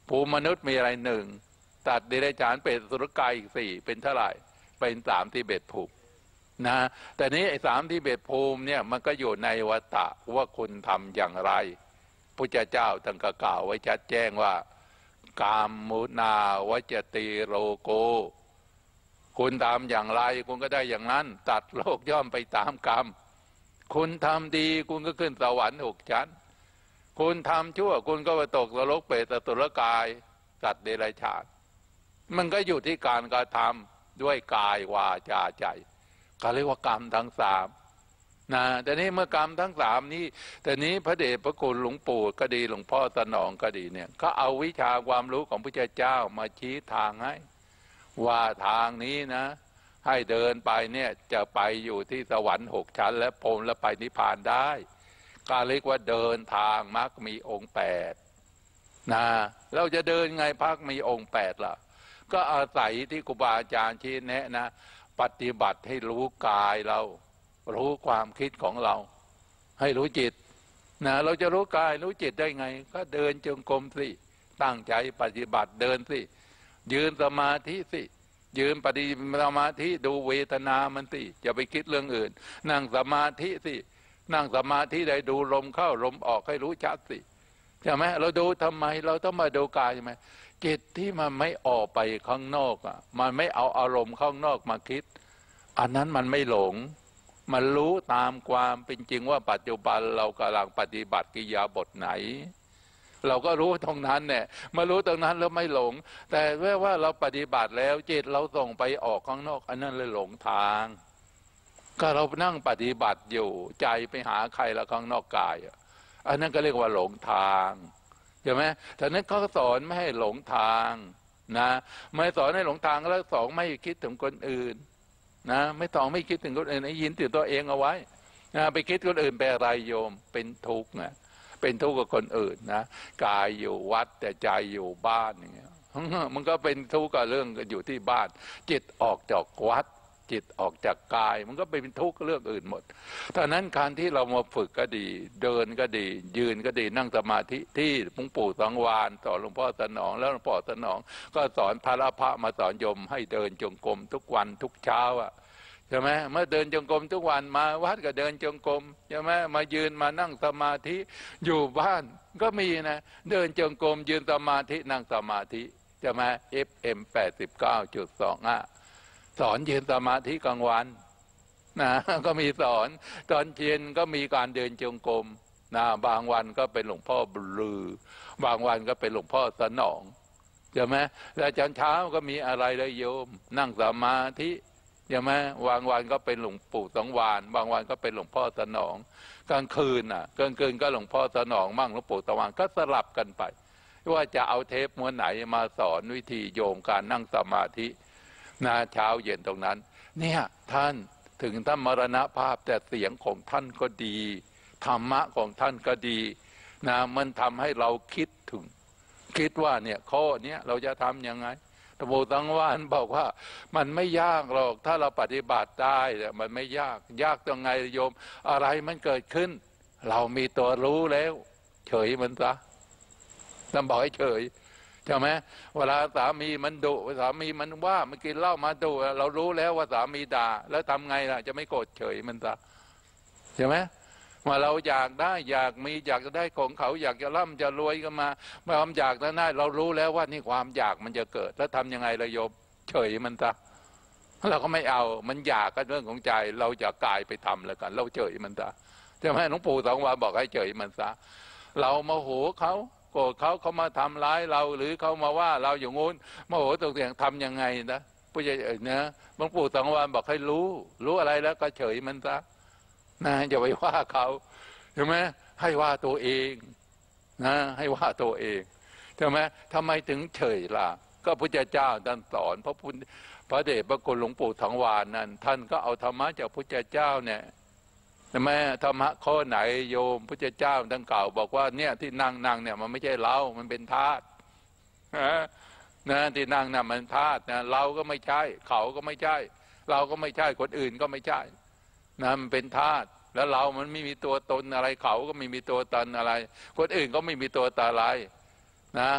ภูมิมนุษย์มีอะไรหนึ่งตัดเดรัจฉานเป็นสุรกายอีกสี่เป็นเท่าไหร่เป็นสามที่เบ็ดภูมินะแต่นี้ไอ้สามที่เบ็ดภูมิเนี่ยมันก็อยู่ในวัฏฏะว่าคุณทำอย่างไรพุทธเจ้าตั้งกล่าวไว้ชัดแจ้งว่ากามมุนาวจติโลโกคุณทำอย่างไรคุณก็ได้อย่างนั้นตัดโลกย่อมไปตามกรรมคุณทำดีคุณก็ขึ้นสวรรค์หกชั้นคุณทำชั่วคุณก็ไปตกนรกเปรตอสุรกายสัตว์เดรัจฉานมันก็อยู่ที่การกระทำด้วยกายวาจาใจเขาเรียกว่ากรรมทั้งสามนะแต่นี้เมื่อกรรมทั้งสามนี้แต่นี้พระเดชพระคุณหลวงปู่ก็ดีหลวงพ่อสนองก็ดีเนี่ยก็เอาวิชาความรู้ของพระเจ้ามาชี้ทางให้ว่าทางนี้นะให้เดินไปเนี่ยจะไปอยู่ที่สวรรค์หกชั้นและพรหมและไปนิพพานได้ก็เรียกว่าเดินทางมรรคมีองค์แปดนะเราจะเดินไงมรรคมีองค์แปดล่ะก็อาศัยที่ครูบาอาจารย์ชี้แนะนะปฏิบัติให้รู้กายเรารู้ความคิดของเราให้รู้จิตนะเราจะรู้กายรู้จิตได้ไงก็เดินจงกรมสิตั้งใจปฏิบัติเดินสิยืนสมาธิสิยืนปฏิสมาธิดูเวทนามันสิอย่าไปคิดเรื่องอื่นนั่งสมาธิสินั่งสมาธิได้ดูลมเข้าลมออกให้รู้ชัดสิใช่ไหมเราดูทำไมเราต้องมาดูกายใช่ไหมจิตที่มันไม่ออกไปข้างนอกอ่ะมันไม่เอาอารมณ์ข้างนอกมาคิดอันนั้นมันไม่หลงมันรู้ตามความเป็นจริงว่าปัจจุบันเรากำลังปฏิบัติกิริยาบทไหนเราก็รู้ตรงนั้นเนี่ยมารู้ตรงนั้นแล้วไม่หลงแต่เมื่อว่าเราปฏิบัติแล้วจิตเราส่งไปออกข้างนอกอันนั้นเลยหลงทางก็เรานั่งปฏิบัติอยู่ใจไปหาใครแล้วข้างนอกกายอันนั้นก็เรียกว่าหลงทางใช่ไหมแต่นั้นเขาสอนไม่ให้หลงทางนะไม่สอนให้หลงทางแล้วสองไม่คิดถึงคนอื่นนะไม่ต้องไม่คิดถึงคนอื่นให้ยินถึงตัวเองเอาไว้นะไปคิดคนอื่นเป็นอะไรโยมเป็นทุกข์นะเป็นทุกข์กับคนอื่นนะกายอยู่วัดแต่ใจอยู่บ้านอย่างเงี้ยมันก็เป็นทุกข์กับเรื่องอยู่ที่บ้านจิตออกจากวัดจิตออกจากกายมันก็เป็นทุกข์เรื่องอื่นหมดดังนั้นการที่เรามาฝึกก็ดีเดินก็ดียืนก็ดีนั่งสมาธิที่หลวงปู่สังวานสอนหลวงพ่อสนองแล้วหลวงพ่อสนองก็สอนพระพระมาสอนโยมให้เดินจงกรมทุกวันทุกเช้าอ่ะใช่ไหมเมื่อเดินจงกรมทุกวันมาวัดก็เดินจงกรมใช่ไหมมายืนมานั่งสมาธิอยู่บ้านก็มีนะเดินจงกรมยืนสมาธินั่งสมาธิใช่ไหม เอฟ เอ็ม แปดสิบเก้าจุดสอง อ่ะสอนยืนสมาธิกลางวันนะก็มีสอนตอนเย็นก็มีการเดินจงกรมนะบางวันก็เป็นหลวงพ่อบุรือบางวันก็เป็นหลวงพ่อสนองใช่ไหมแล้วตอนเช้าก็มีอะไรเลยโยมนั่งสมาธิใช่ไหมบางวันก็เป็นหลวงปู่สังวานบางวันก็เป็นหลวงพ่อสนองกลางคืนน่ะกลางคืนก็หลวงพ่อสนองมั่งหลวงปู่สังวานก็สลับกันไปว่าจะเอาเทปม้วนไหนมาสอนวิธีโยมการนั่งสมาธินาเช้าเย็นตรงนั้นเนี่ยท่านถึงท่านมรณภาพแต่เสียงของท่านก็ดีธรรมะของท่านก็ดีนะมันทำให้เราคิดถึงคิดว่าเนี่ยข้อเนี้ยเราจะทำยังไงหลวงปู่สังวานบอกว่ามันไม่ยากหรอกถ้าเราปฏิบัติได้เนี่ยมันไม่ยากยากตรงไงโยมอะไรมันเกิดขึ้นเรามีตัวรู้แล้วเฉยมันซะท่านบอกให้เฉยใช่ไหมเวลาสามีมันดุสามีมันว่ามันกินเหล้ามาดุเรารู้แล้วว่าสามีด่าแล้วทำไงล่ะจะไม่โกรธเฉยมันซะใช่ไหมว่าเราอยากได้อยากมีอยากจะได้ของเขาอยากจะร่ำจะรวยก็มาความอยากนั้นได้เรารู้แล้วว่านี่ความอยากมันจะเกิดแล้วทำยังไงล่ะโยมเฉยมันซะเราก็ไม่เอามันอยากก็เรื่องของใจเราจะกายไปทำแล้วกันเราเฉยมันซะใช่ไหมหลวงปู่สองวันบอกให้เฉยมันซะเราโมโหเขาโกรธเขาเขามาทำร้ายเราหรือเขามาว่าเราอย่างงู้นโมโหตกเสียงทำยังไงนะผู้ใหญ่เนี่ยหลวงปู่สองวันบอกให้รู้รู้อะไรแล้วก็เฉยมันซะนะอย่าไปว่าเขาใช่ไหมให้ว่าตัวเองนะให้ว่าตัวเองใช่ไหมทำไมถึงเฉยล่ะก็พระเจ้าท่านสอนพระพุทธพระเดชพระคุณหลวงปู่สังวานนั่นท่านก็เอาธรรมะจากพระเจ้าเนี่ยใช่ไหมธรรมะข้อไหนโยมพระเจ้าท่านกล่าวบอกว่าเนี่ยที่นั่งนั่งเนี่ยมันไม่ใช่เรามันเป็นธาตุนะที่นั่งน่ะมันธาตุนะเราก็ไม่ใช่เขาก็ไม่ใช่เราก็ไม่ใช่คนอื่นก็ไม่ใช่นะมันเป็นธาตุแล้วเรามันไม่มีตัวตนอะไรเขาก็ไม่มีตัวตนอะไรคนอื่นก็ไม่มีตัวตนอะไรนะ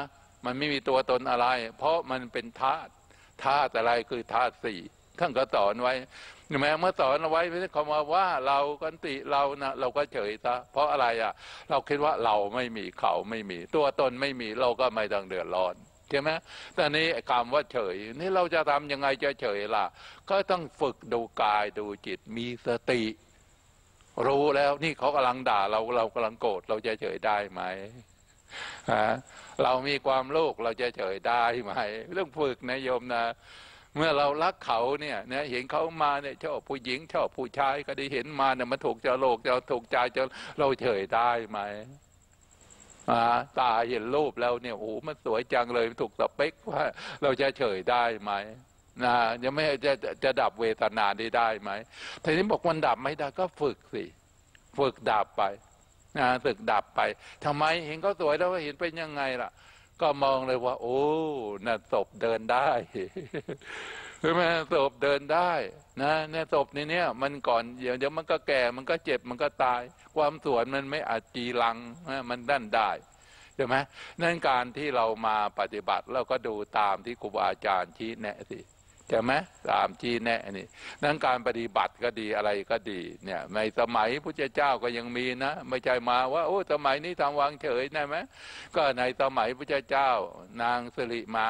มันไม่มีตัวตนอะไรเพราะมันเป็นธาตุธาตุอะไรคือธาตุสี่ท่านก็สอนไว้แม้เมื่อสอนเอาไว้ไม่ได้คำว่าว่าเรากันติเรานะเราก็เฉยซะเพราะอะไรอ่ะเราคิดว่าเราไม่มีเขาไม่มีตัวตนไม่มีเราก็ไม่ต้องเดือดร้อนใช่ไหมแต่นี้คำว่าเฉยนี่เราจะทำยังไงจะเฉยล่ะก็ต้องฝึกดูกายดูจิตมีสติรู้แล้วนี่เขากำลังด่าเราเรากำลังโกรธเราจะเฉยได้ไหมฮะเรามีความโลภเราจะเฉยได้ไหมเรื่องฝึกนะโยมนะเมื่อเรารักเขาเนี่ยเนี่ยเห็นเขามาเนี่ยชอบผู้หญิงชอบผู้ชายก็ได้เห็นมาเนี่ยมันถูกจะโลกจะถูกใจจะเราเฉยได้ไหมอ่าตาเห็นรูปแล้วเนี่ยโอ้มันสวยจังเลยถูกสเปคว่าเราจะเฉยได้ไหมนะยังไม่จะจะดับเวทนาได้ได้ไหมทีนี้บอกมันดับไม่ได้ก็ฝึกสิฝึกดับไปนะฝึกดับไปทำไมเห็นเขาสวยแล้วเห็นเป็นยังไงล่ะก็มองเลยว่าโอ้น่ะศพเดินได้ใช่ไหมศพเดินได้นะเนี่ยศพในเนี้ยมันก่อนเดี๋ยวเดี๋ยวมันก็แก่มันก็เจ็บมันก็ตายความสวยมันไม่อาจจีรังมันดันได้ใช่ไหมนั่นการที่เรามาปฏิบัติเราก็ดูตามที่ครูบาอาจารย์ชี้แนะสิใช่ไหมตามชี้แนะนี่นั่นการปฏิบัติก็ดีอะไรก็ดีเนี่ยในสมัยพุทธเจ้าก็ยังมีนะไม่ใช่มาว่าโอ้สมัยนี้ทำวางเฉยได้ไหมก็ในสมัยพุทธเจ้านางสิริมา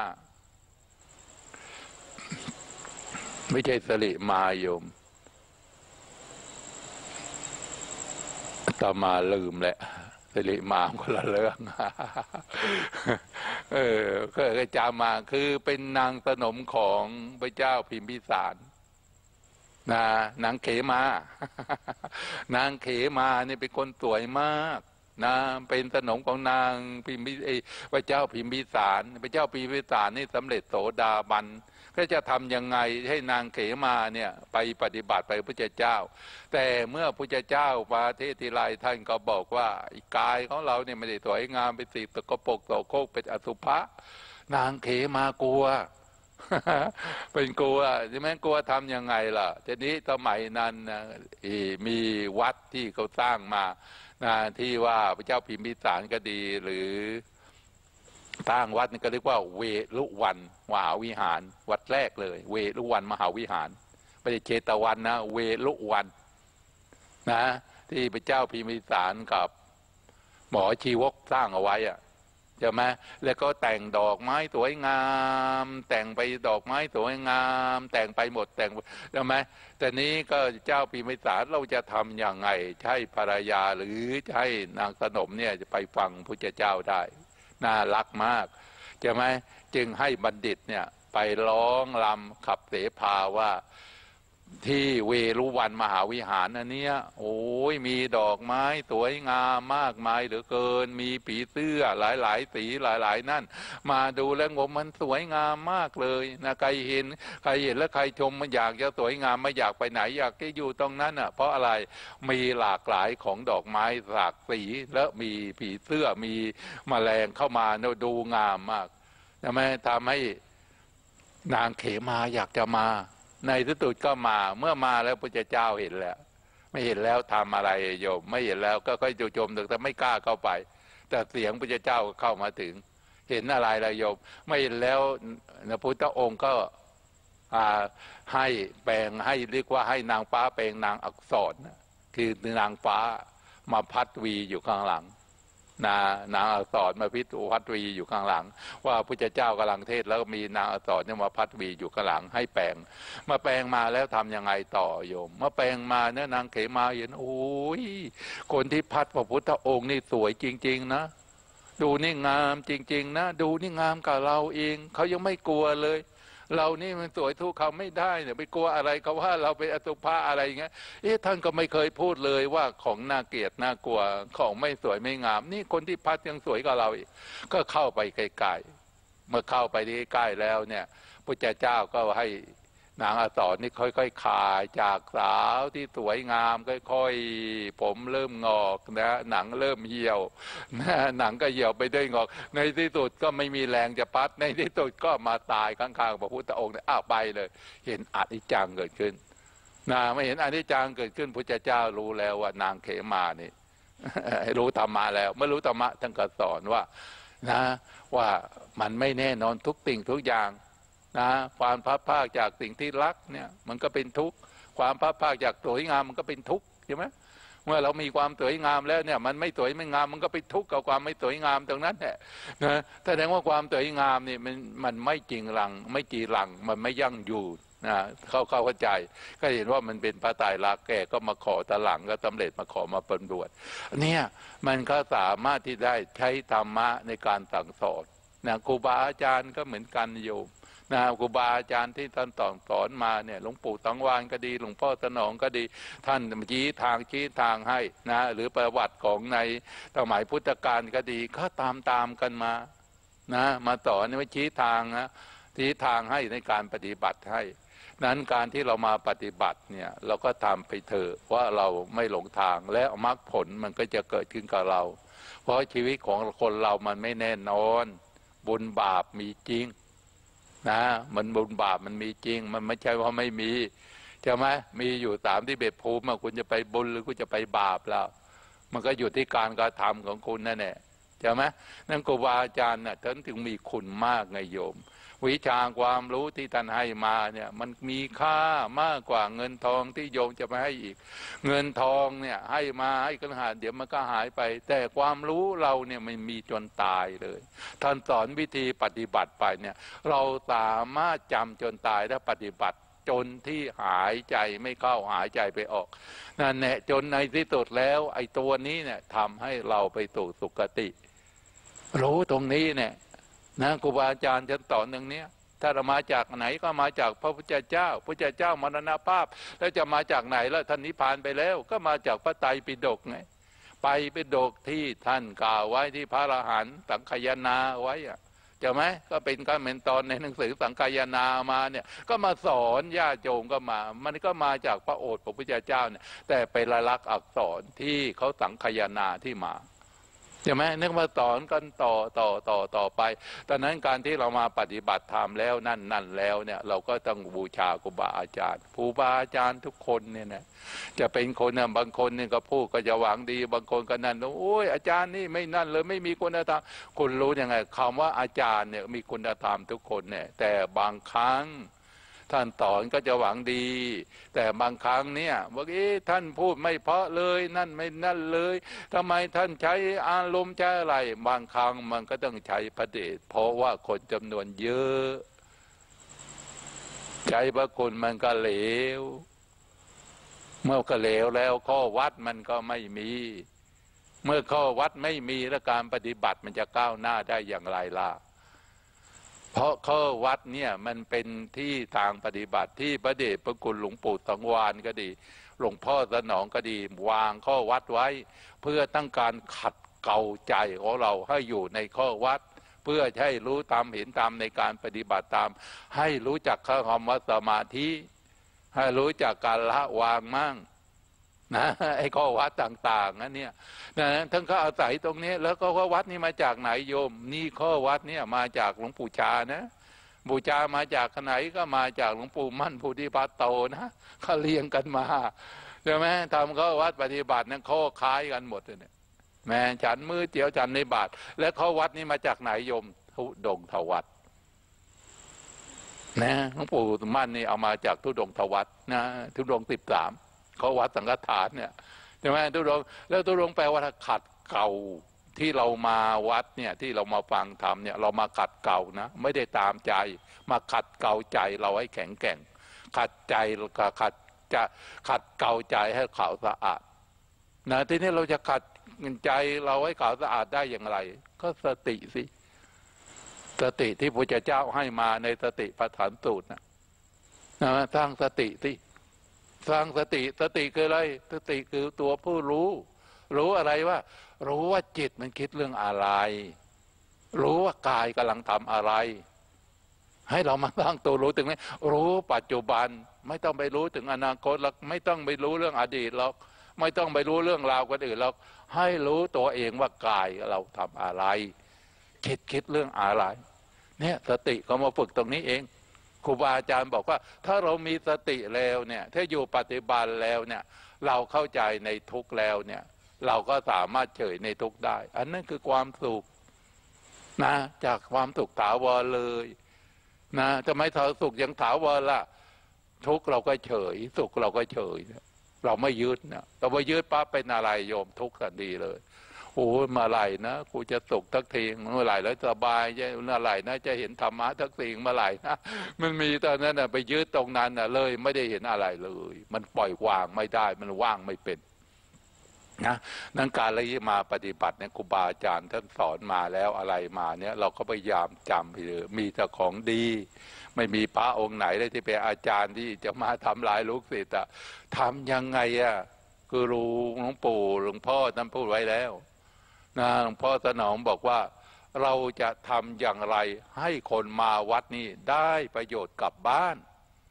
ไม่ใช่สิริมาโยมต่อมาลืมแหละสิริมาคนละเรื่องเออก็จามาคือเป็นนางสนมของพระเจ้าพิมพิสารนะนางเขมานางเขมาเนี่ยเป็นคนสวยมากนะเป็นสนมของนางพิมพิพระเจ้าพิมพิสารพระเจ้าพิมพิสารนี่สำเร็จโสดาบันก็จะทำยังไงให้นางเขมาเนี่ยไปปฏิบัติไปพระพุทธเจ้าแต่เมื่อพระพุทธเจ้ามาเทศทีไรท่านก็บอกว่ากายของเราเนี่ยไม่ได้สวยงามเป็นสิ่งตกปรกโสโครกเป็นอสุภะนางเขมากลัว เป็นกลัวใช่ไหมกลัวทำยังไงล่ะทีนี้สมัยนั้นนะมีวัดที่เขาสร้างมานะที่ว่าพระเจ้าพิมพิสารก็ดีหรือตั้งวัดนี่ก็เรียกว่าเวลุวันมหาวิหารวัดแรกเลยเวลุวันมหาวิหารไม่ใช่เชตวันนะเวลุวันนะที่พระเจ้าพิมพิสารกับหมอชีวกสร้างเอาไว้อะใช่ไหมแล้วก็แต่งดอกไม้สวยงามแต่งไปดอกไม้สวยงามแต่งไปหมดแต่งใช่ไหมแต่นี้ก็เจ้าพิมพิสารเราจะทำอย่างไงใช่ภรรยาหรือใช่นางสนมเนี่ยจะไปฟังพระเจ้าได้น่ารักมากใช่ไหมจึงให้บัณฑิตเนี่ยไปร้องรำขับเสภาว่าที่เวรุวันมหาวิหารอันเนี้ยโอ้ยมีดอกไม้สวยงามมากมายเหลือเกินมีผีเสื้อหลายๆสีหลายๆนั่นมาดูแล้วงมมันสวยงามมากเลยนะใครเห็นใครเห็นแล้วใครชมมันอยากจะสวยงามไม่อยากไปไหนอยากจะอยู่ตรงนั้นอ่ะเพราะอะไรมีหลากหลายของดอกไม้หลากสีแล้วมีผีเสื้อมีแมลงเข้ามาดูงามมากใช่ไหมทำให้นางเขมาอยากจะมาในที่สุดก็มาเมื่อมาแล้วพระเจ้าเห็นแล้วไม่เห็นแล้วทำอะไรโยมไม่เห็นแล้วก็ค่อยโยมแต่ไม่กล้าเข้าไปแต่เสียงพระเจ้าเข้ามาถึงเห็นอะไรละโยมไม่เห็นแล้วพระพุทธองค์ก็ให้แปลงให้เรียกว่าให้นางฟ้าแปลงนางอักษรคือนางฟ้ามาพัดวีอยู่ข้างหลังนานางอักษรมาพิษพัดวีอยู่ข้างหลังว่าพระเจ้ากำลังเทศแล้วมีนางอักษรเนี่ยมาพัดวีอยู่ข้างหลังให้แปลงมาแปลงมาแล้วทำยังไงต่อโยมมาแปลงมาเนี่ยนางเขมาเห็นโอ้ยคนที่พัดพระพุทธองค์นี่สวยจริงๆนะดูนี่งามจริงๆนะดูนี่งามกับเราเองเขายังไม่กลัวเลยเรานี่มันสวยทุกเขาไม่ได้เนี่ยไปกลัวอะไรเขาว่าเราเป็นอสุภะอะไรอย่างเงี้ยเอ๊ะท่านก็ไม่เคยพูดเลยว่าของน่าเกลียดน่ากลัวของไม่สวยไม่งามนี่คนที่พัดยังสวยกว่าเราอีกก็เข้าไปใกล้ๆเมื่อเข้าไปที่ใกล้แล้วเนี่ยพระเจ้าก็ให้นางอักษรนี่ค่อยๆคลายจากสาวที่สวยงามค่อยๆผมเริ่มงอกนะหนังเริ่มเหี่ยวนะหนังก็เหี่ยวไปด้วยงอกในที่สุดก็ไม่มีแรงจะพัดในที่สุดก็มาตายข้างๆพระพุทธองค์เนี่ยอ้าวไปเลยเห็นอนิจจังเกิดขึ้นนะไม่เห็นอนิจจังเกิดขึ้นพระเจ้ารู้แล้วว่านางเขมานี่รู้ธรรมะแล้วเมื่อรู้ธรรมะท่านก็สอนว่านะว่ามันไม่แน่นอนทุกสิ่งทุกอย่างนะความพัดพรากจากสิ่งที่รักเนี่ยมันก็เป็นทุกข์ความพัดพรากจากสวยงามมันก็เป็นทุกข์ใช่ไหมเมื่อเรามีความสวยงามแล้วเนี่ยมันไม่สวยไม่งามมันก็เป็นทุกข์กับความไม่สวยงามตรงนั้นแหละนะแสดงว่าความสวยงามนี่มันมันไม่จริงรังไม่จีรังมันไม่ยั่งอยู่นะเข้าเข้าใจก็เห็นว่ามันเป็นพระตายรักแกก็มาขอตะหลังก็สำเร็จมาขอมาเป็นบวชเนี่ยมันก็สามารถที่ได้ใช้ธรรมะในการสั่งสอนนะครูบาอาจารย์ก็เหมือนกันโยมนะครูบาอาจารย์ที่ท่านตอนสอนมาเนี่ยหลวงปู่ตังวานก็ดีหลวงพ่อสนองก็ดีท่านชี้ทางชี้ทางให้นะหรือประวัติของในสมัยพุทธกาลก็ดีก็ตามตามกันมานะมาสอนว่าชี้ทางนะชี้ทางให้ในการปฏิบัติให้นั้นการที่เรามาปฏิบัติเนี่ยเราก็ทำไปเถอะว่าเราไม่หลงทางและมรรคผลมันก็จะเกิดขึ้นกับเราเพราะชีวิตของคนเรามันไม่แน่นอนบุญบาปมีจริงนะมันบุญบาปมันมีจริงมันไม่ใช่ว่าไม่มีใช่ไหมมีอยู่สามที่เบ็ดภูมิคุณจะไปบุญหรือคุณจะไปบาปแล้วมันก็อยู่ที่การกระทำของคุณนั่นแหละใช่ไหมนั่นครูบาอาจารย์น่ะท่านถึงมีคุณมากไงโยมวิชาความรู้ที่ท่านให้มาเนี่ยมันมีค่ามากกว่าเงินทองที่โยมจะมาให้อีกเงินทองเนี่ยให้มาให้กันหาเดี๋ยวมันก็หายไปแต่ความรู้เราเนี่ยมันมีจนตายเลยท่านสอนวิธีปฏิบัติไปเนี่ยเราสามารถจำจนตายและปฏิบัติจนที่หายใจไม่เข้าหายใจไปออกนั่นแหละจนในที่สุดแล้วไอ้ตัวนี้เนี่ยทำให้เราไปสู่สุคติรู้ตรงนี้เนี่ยนะครูบาอาจารย์จะสอนอย่างนี้ถ้าเรามาจากไหนก็มาจากพระพุทธเจ้าพระพุทธเจ้ามรณภาพแล้วจะมาจากไหนแล้วท่านนิพพานไปแล้วก็มาจากพระไตรปิฎกไงไปปิฎกที่ท่านกล่าวไว้ที่พระอรหันต์สังคายนาไว้อะใช่ไหมก็เป็นการเมนตอนในหนังสือสังคายนามาเนี่ยก็มาสอนญาติโยมก็มามันก็มาจากพระโอษฐ์พระพุทธเจ้าเนี่ยแต่เป็นลายลักษณ์อักษรที่เขาสังคายนาที่มาใช่ไหมนึกมาสอนกันต่อต่อต่อต่อไปตอนนั้นการที่เรามาปฏิบัติธรรมแล้วนั่นนั่นแล้วเนี่ยเราก็ต้องบูชาครูบาอาจารย์ครูบาอาจารย์ทุกคนเนี่ยนะจะเป็นคนเนี่ยบางคนเนี่ยก็พูดก็จะหวังดีบางคนก็นั่นโอ้ยอาจารย์นี่ไม่นั่นเลยไม่มีคุณธรรมคุณรู้ยังไงคำว่าอาจารย์เนี่ยมีคุณธรรมทุกคนเนี่ยแต่บางครั้งท่านสอนก็จะหวังดีแต่บางครั้งเนี่ยบอกเอ๊ะท่านพูดไม่เพราะเลยนั่นไม่นั่นเลยทำไมท่านใช้อารมณ์ใช้อะไรบางครั้งมันก็ต้องใช้พระเดชเพราะว่าคนจำนวนเยอะใช้พระคุณมันก็เหลวเมื่อก็เหลวแล้วข้อวัดมันก็ไม่มีเมื่อข้อวัดไม่มีแล้วการปฏิบัติมันจะก้าวหน้าได้อย่างไรล่ะเพราะข้อวัดเนี่ยมันเป็นที่ทางปฏิบัติที่พระเดชพระคุณหลวงปู่สังวานก็ดีหลวงพ่อสนองก็ดีวางข้อวัดไว้เพื่อต้องการขัดเกลาใจของเราให้อยู่ในข้อวัดเพื่อให้รู้ตามเห็นตามในการปฏิบัติตามให้รู้จักคำว่าสมาธิให้รู้จักการละวางมั่งนะไอ้ข้อวัดต่างๆนั่นเนี่ยนะท่านก็อาศัยตรงนี้แล้วก็ข้อวัดนี่มาจากไหนโยมนี่ข้อวัดเนี่ยมาจากหลวงปู่ชานะบูชามาจากไหนก็มาจากหลวงปู่มั่นโพธิปัสโตนะเขาเรียงกันมาใช่ไหมทำข้อวัดปฏิบัตินั้นข้อคล้ายกันหมดเลยเนี่ยแม่ฉันมือเจียวฉันในบาทแล้วข้อวัดนี่มาจากไหนโยมทุดงทวัดนะหลวงปู่มั่นนี่เอามาจากทุดงทวัดนะทุดงสิบสามเขาวัดสังฆทานเนี่ยใช่ไหมทุรงแล้วทุรงแปลว่าขัดเกลาที่เรามาวัดเนี่ยที่เรามาฟังธรรมเนี่ยเรามาขัดเกลานะไม่ได้ตามใจมาขัดเกลาใจเราให้แข็งแกร่งขัดใจก็ขัดจะขัดเกลาใจให้ขาวสะอาดนะทีนี้เราจะขัดใจเราให้ขาวสะอาดได้อย่างไรก็สติสิสติที่พระพุทธเจ้าให้มาในสติปัฏฐานสูตรนะนะสร้างสติสิสร้างสติสติคืออะไรสติคือตัวผู้รู้รู้อะไรว่ารู้ว่าจิตมันคิดเรื่องอะไรรู้ว่ากายกำลังทำอะไรให้เรามาสร้างตัวรู้ถึงนี้รู้ปัจจุบันไม่ต้องไปรู้ถึงอนาคตหรอกไม่ต้องไปรู้เรื่องอดีตหรอกไม่ต้องไปรู้เรื่องราวคนอื่นหรอกให้รู้ตัวเองว่ากายเราทำอะไรคิดคิดเรื่องอะไรเนี่ยสติเขามาฝึกตรงนี้เองครูบาอาจารย์บอกว่าถ้าเรามีสติแล้วเนี่ยถ้าอยู่ปฏิบัติแล้วเนี่ยเราเข้าใจในทุกข์แล้วเนี่ยเราก็สามารถเฉยในทุกข์ได้อันนั้นคือความสุขนะจากความสุขถาวรเลยนะทำไมสุขยังถาวรล่ะทุกข์เราก็เฉยสุขเราก็เฉยเราไม่ยึดนะเราไม่ยึดปั๊บเป็นอะไรโยมทุกข์ทันทีเลยโอ้เมื่อไหร่นะกูจะสุขทักทีเมื่อไหร่แล้วสบายเมื่อไหร่นะจะเห็นธรรมะทักสิ่งเมื่อไหร่นะมันมีตอนนั้นนะไปยึดตรงนั้นนะเลยไม่ได้เห็นอะไรเลยมันปล่อยวางไม่ได้มันว่างไม่เป็นนะนั่นการเลยมาปฏิบัติเนี่ยครูบาอาจารย์ท่านสอนมาแล้วอะไรมาเนี่ยเราก็พยายามจำไปเลยมีแต่ของดีไม่มีพระองค์ไหนเลยที่เป็นอาจารย์ที่จะมาทำลายลูกศิษย์อะทำยังไงอะคือรู้หลวงปู่หลวงพ่อท่านพูดไว้แล้วนะหลวงพ่อสนองบอกว่าเราจะทำอย่างไรให้คนมาวัดนี้ได้ประโยชน์กลับบ้าน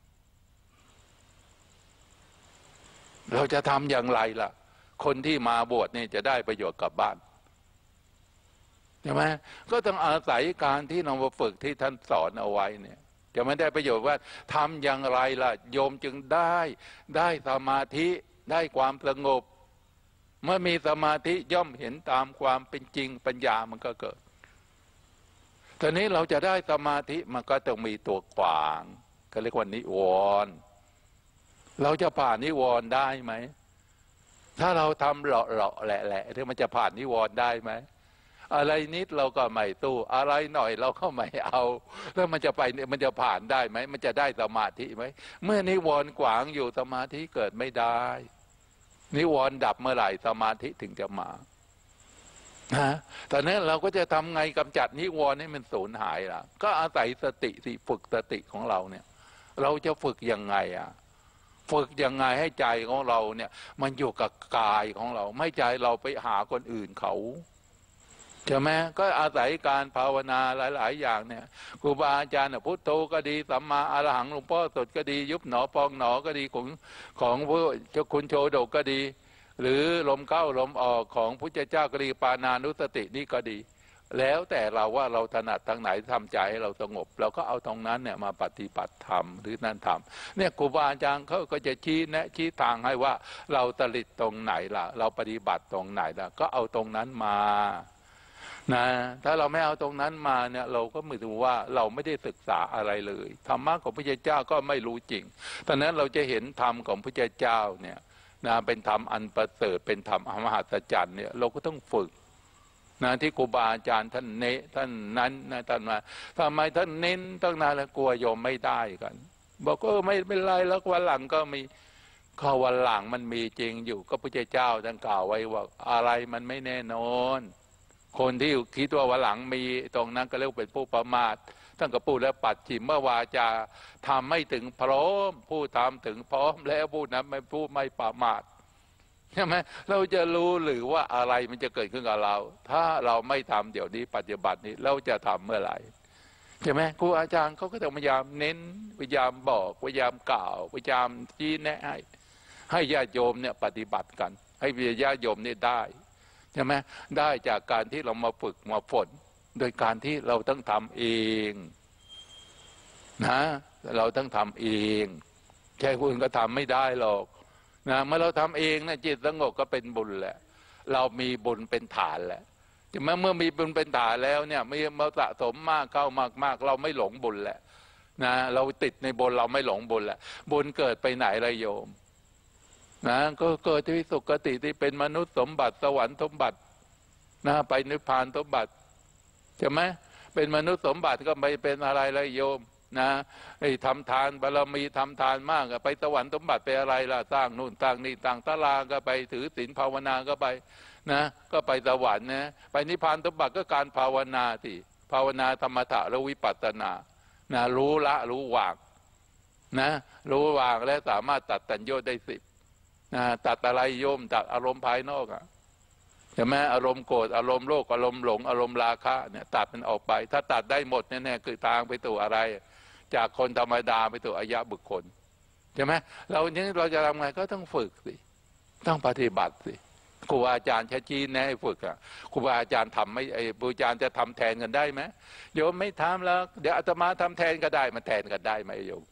เราจะทำอย่างไรล่ะคนที่มาบวชนี่จะได้ประโยชน์กลับบ้านใช่ไหมก็ต้องอาศัยการที่เรามาฝึกที่ท่านสอนเอาไว้เนี่ยจะไม่ได้ประโยชน์ว่าทำอย่างไรล่ะโยมจึงได้ได้สมาธิได้ความสงบเมื่อมีสมาธิย่อมเห็นตามความเป็นจริงปัญญามันก็เกิดทีนี้เราจะได้สมาธิมันก็ต้องมีตัวขวางก็เรียกว่านิวรณ์เราจะผ่านนิวรณ์ได้ไหมถ้าเราทำเลาะเลาะแหละแหละที่มันจะผ่านนิวรณ์ได้ไหมอะไรนิดเราก็ไม่ตู้อะไรหน่อยเราก็ไม่เอาแล้วมันจะไปมันจะผ่านได้ไหมมันจะได้สมาธิไหมเมื่อนิวรณ์ขวางอยู่สมาธิเกิดไม่ได้นิวรณ์ดับเมื่อไหร่สมาธิถึงจะมาฮะตอนนี้เราก็จะทำไงกำจัดนิวรณ์ให้มันสูญหายล่ะก็อาศัยสติสิฝึกสติของเราเนี่ยเราจะฝึกยังไงอ่ะฝึกยังไงให้ใจของเราเนี่ยมันอยู่กับกายของเราไม่ใจเราไปหาคนอื่นเขาใช่ไหมก็อาศัยการภาวนาหลายๆอย่างเนี่ยครูบาอาจารย์พุทโธก็ดีสัมมาอรหังหลวงพ่อสดก็ดียุบหนอปองหนอก็ดีของของพระเจ้าคุณโชดกก็ดีหรือลมเข้าลมออกของพุทธเจ้าก็ดีปานานุสตินี่ก็ดีแล้วแต่เราว่าเราถนัดทางไหนทำใจให้เราสงบเราก็เอาตรงนั้นเนี่ยมาปฏิบัติธรรมหรือนั่นทำเนี่ยครูบาอาจารย์เขาก็จะชี้แนะชี้ทางให้ว่าเราตริดตรงไหนล่ะเราปฏิบัติตรงไหนล่ะก็เอาตรงนั้นมานะถ้าเราไม่เอาตรงนั้นมาเนี่ยเราก็มือถือว่าเราไม่ได้ศึกษาอะไรเลยธรรมะของพระพุทธเจ้าก็ไม่รู้จริงตอนนั้นเราจะเห็นธรรมของพระพุทธเจ้าเนี่ยนะเป็นธรรมอันประเสริฐเป็นธรรมมหัศจรรย์เนี่ยเราก็ต้องฝึกนะที่ครูบาอาจารย์ท่านเนท่านนั้นนะท่านมาทำไมท่านเน้นตั้งนานแล้วกลัวโยมไม่ได้กันบอกก็ไม่เป็นไรแล้ววันหลังก็มีข้อวันหลังมันมีจริงอยู่ก็พระพุทธเจ้าท่านกล่าวไว้ว่าอะไรมันไม่แน่นอนคนที่คิดว่าวันหลังมีตรงนั้นก็เรียกเป็นผู้ประมาทท่านก็พูดแล้วปัดฉิมเมื่อวาจาทำไม่ถึงพร้อมผู้ทำถึงพร้อมแล้วผู้นั้นไม่ผู้ไม่ประมาทใช่ไหมเราจะรู้หรือว่าอะไรมันจะเกิดขึ้นกับเราถ้าเราไม่ทำเดี๋ยวนี้ปฏิบัตินี้เราจะทำเมื่อไหร่ใช่ไหมครูอาจารย์เขาก็ต้องพยายามเน้นพยายามบอกพยายามกล่าวพยายามชี้แนะให้ให้ญาติโยมเนี่ยปฏิบัติกันให้ญาติโยมเนี่ยได้ใช่ไหมได้จากการที่เรามาฝึกมาฝนโดยการที่เราต้องทำเองนะเราต้องทำเองแค่คนอื่นก็ทำไม่ได้หรอกนะเมื่อเราทำเองนะจิตสงบก็เป็นบุญแหละเรามีบุญเป็นฐานแหละใช่ไหมเมื่อมีบุญเป็นฐานแล้วเนี่ยเมื่อเราสะสมมากเข้ามากมากเราไม่หลงบุญแหละนะเราติดในบุญเราไม่หลงบุญแหละบุญเกิดไปไหนละโยมนะก็เกิดที่สุคติที่เป็นมนุษย์สมบัติสวรรค์สมบัตินะไปนิพพานสมบัติใช่ไหมเป็นมนุษย์สมบัติก็ไม่เป็นอะไรเลยโยมนะไอ้ทำทานบารมีทำทานมากไปสวรรค์สมบัติไปอะไรล่ะสร้างนู่นสร้างนี่ต่างตารางก็ไปถือศีลภาวนาก็ไปนะก็ไปสวรรค์นะไปนิพพานสมบัติก็การภาวนาสิภาวนาธรรมะและวิปัสสนานะรู้ละรู้วางนะรู้วางและสามารถตัดตัณโยชน์ได้สิบนะตัดอะไรโยมตัดอารมณ์ภายนอกอะใช่ไหมอารมณ์โกรธอารมณ์โลภอารมณ์หลงอารมณ์ราคะเนี่ยตัดมันออกไปถ้าตัดได้หมดแน่ๆคือทางไปสู่อะไรจากคนธรรมดาไปสู่อริยบุคคลใช่ไหมเราเนี่ยเราจะทำไงก็ต้องฝึกสิต้องปฏิบัติสิครูอาจารย์ชัชี้แนะให้ฝึกอ่ะครูอาจารย์ทำไม่ไอ้ครูอาจารย์จะทำแทนกันได้ไหมโยมไม่ทำแล้วเดี๋ยวอาตมาทำแทนก็ได้มันแทนกันได้ไหมโยม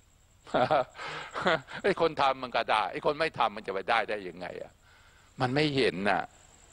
ไอ้คนทำมันก็ได้ไอ้คนไม่ทำมันจะไปได้ได้ยังไงอ่ะมันไม่เห็นน่ะ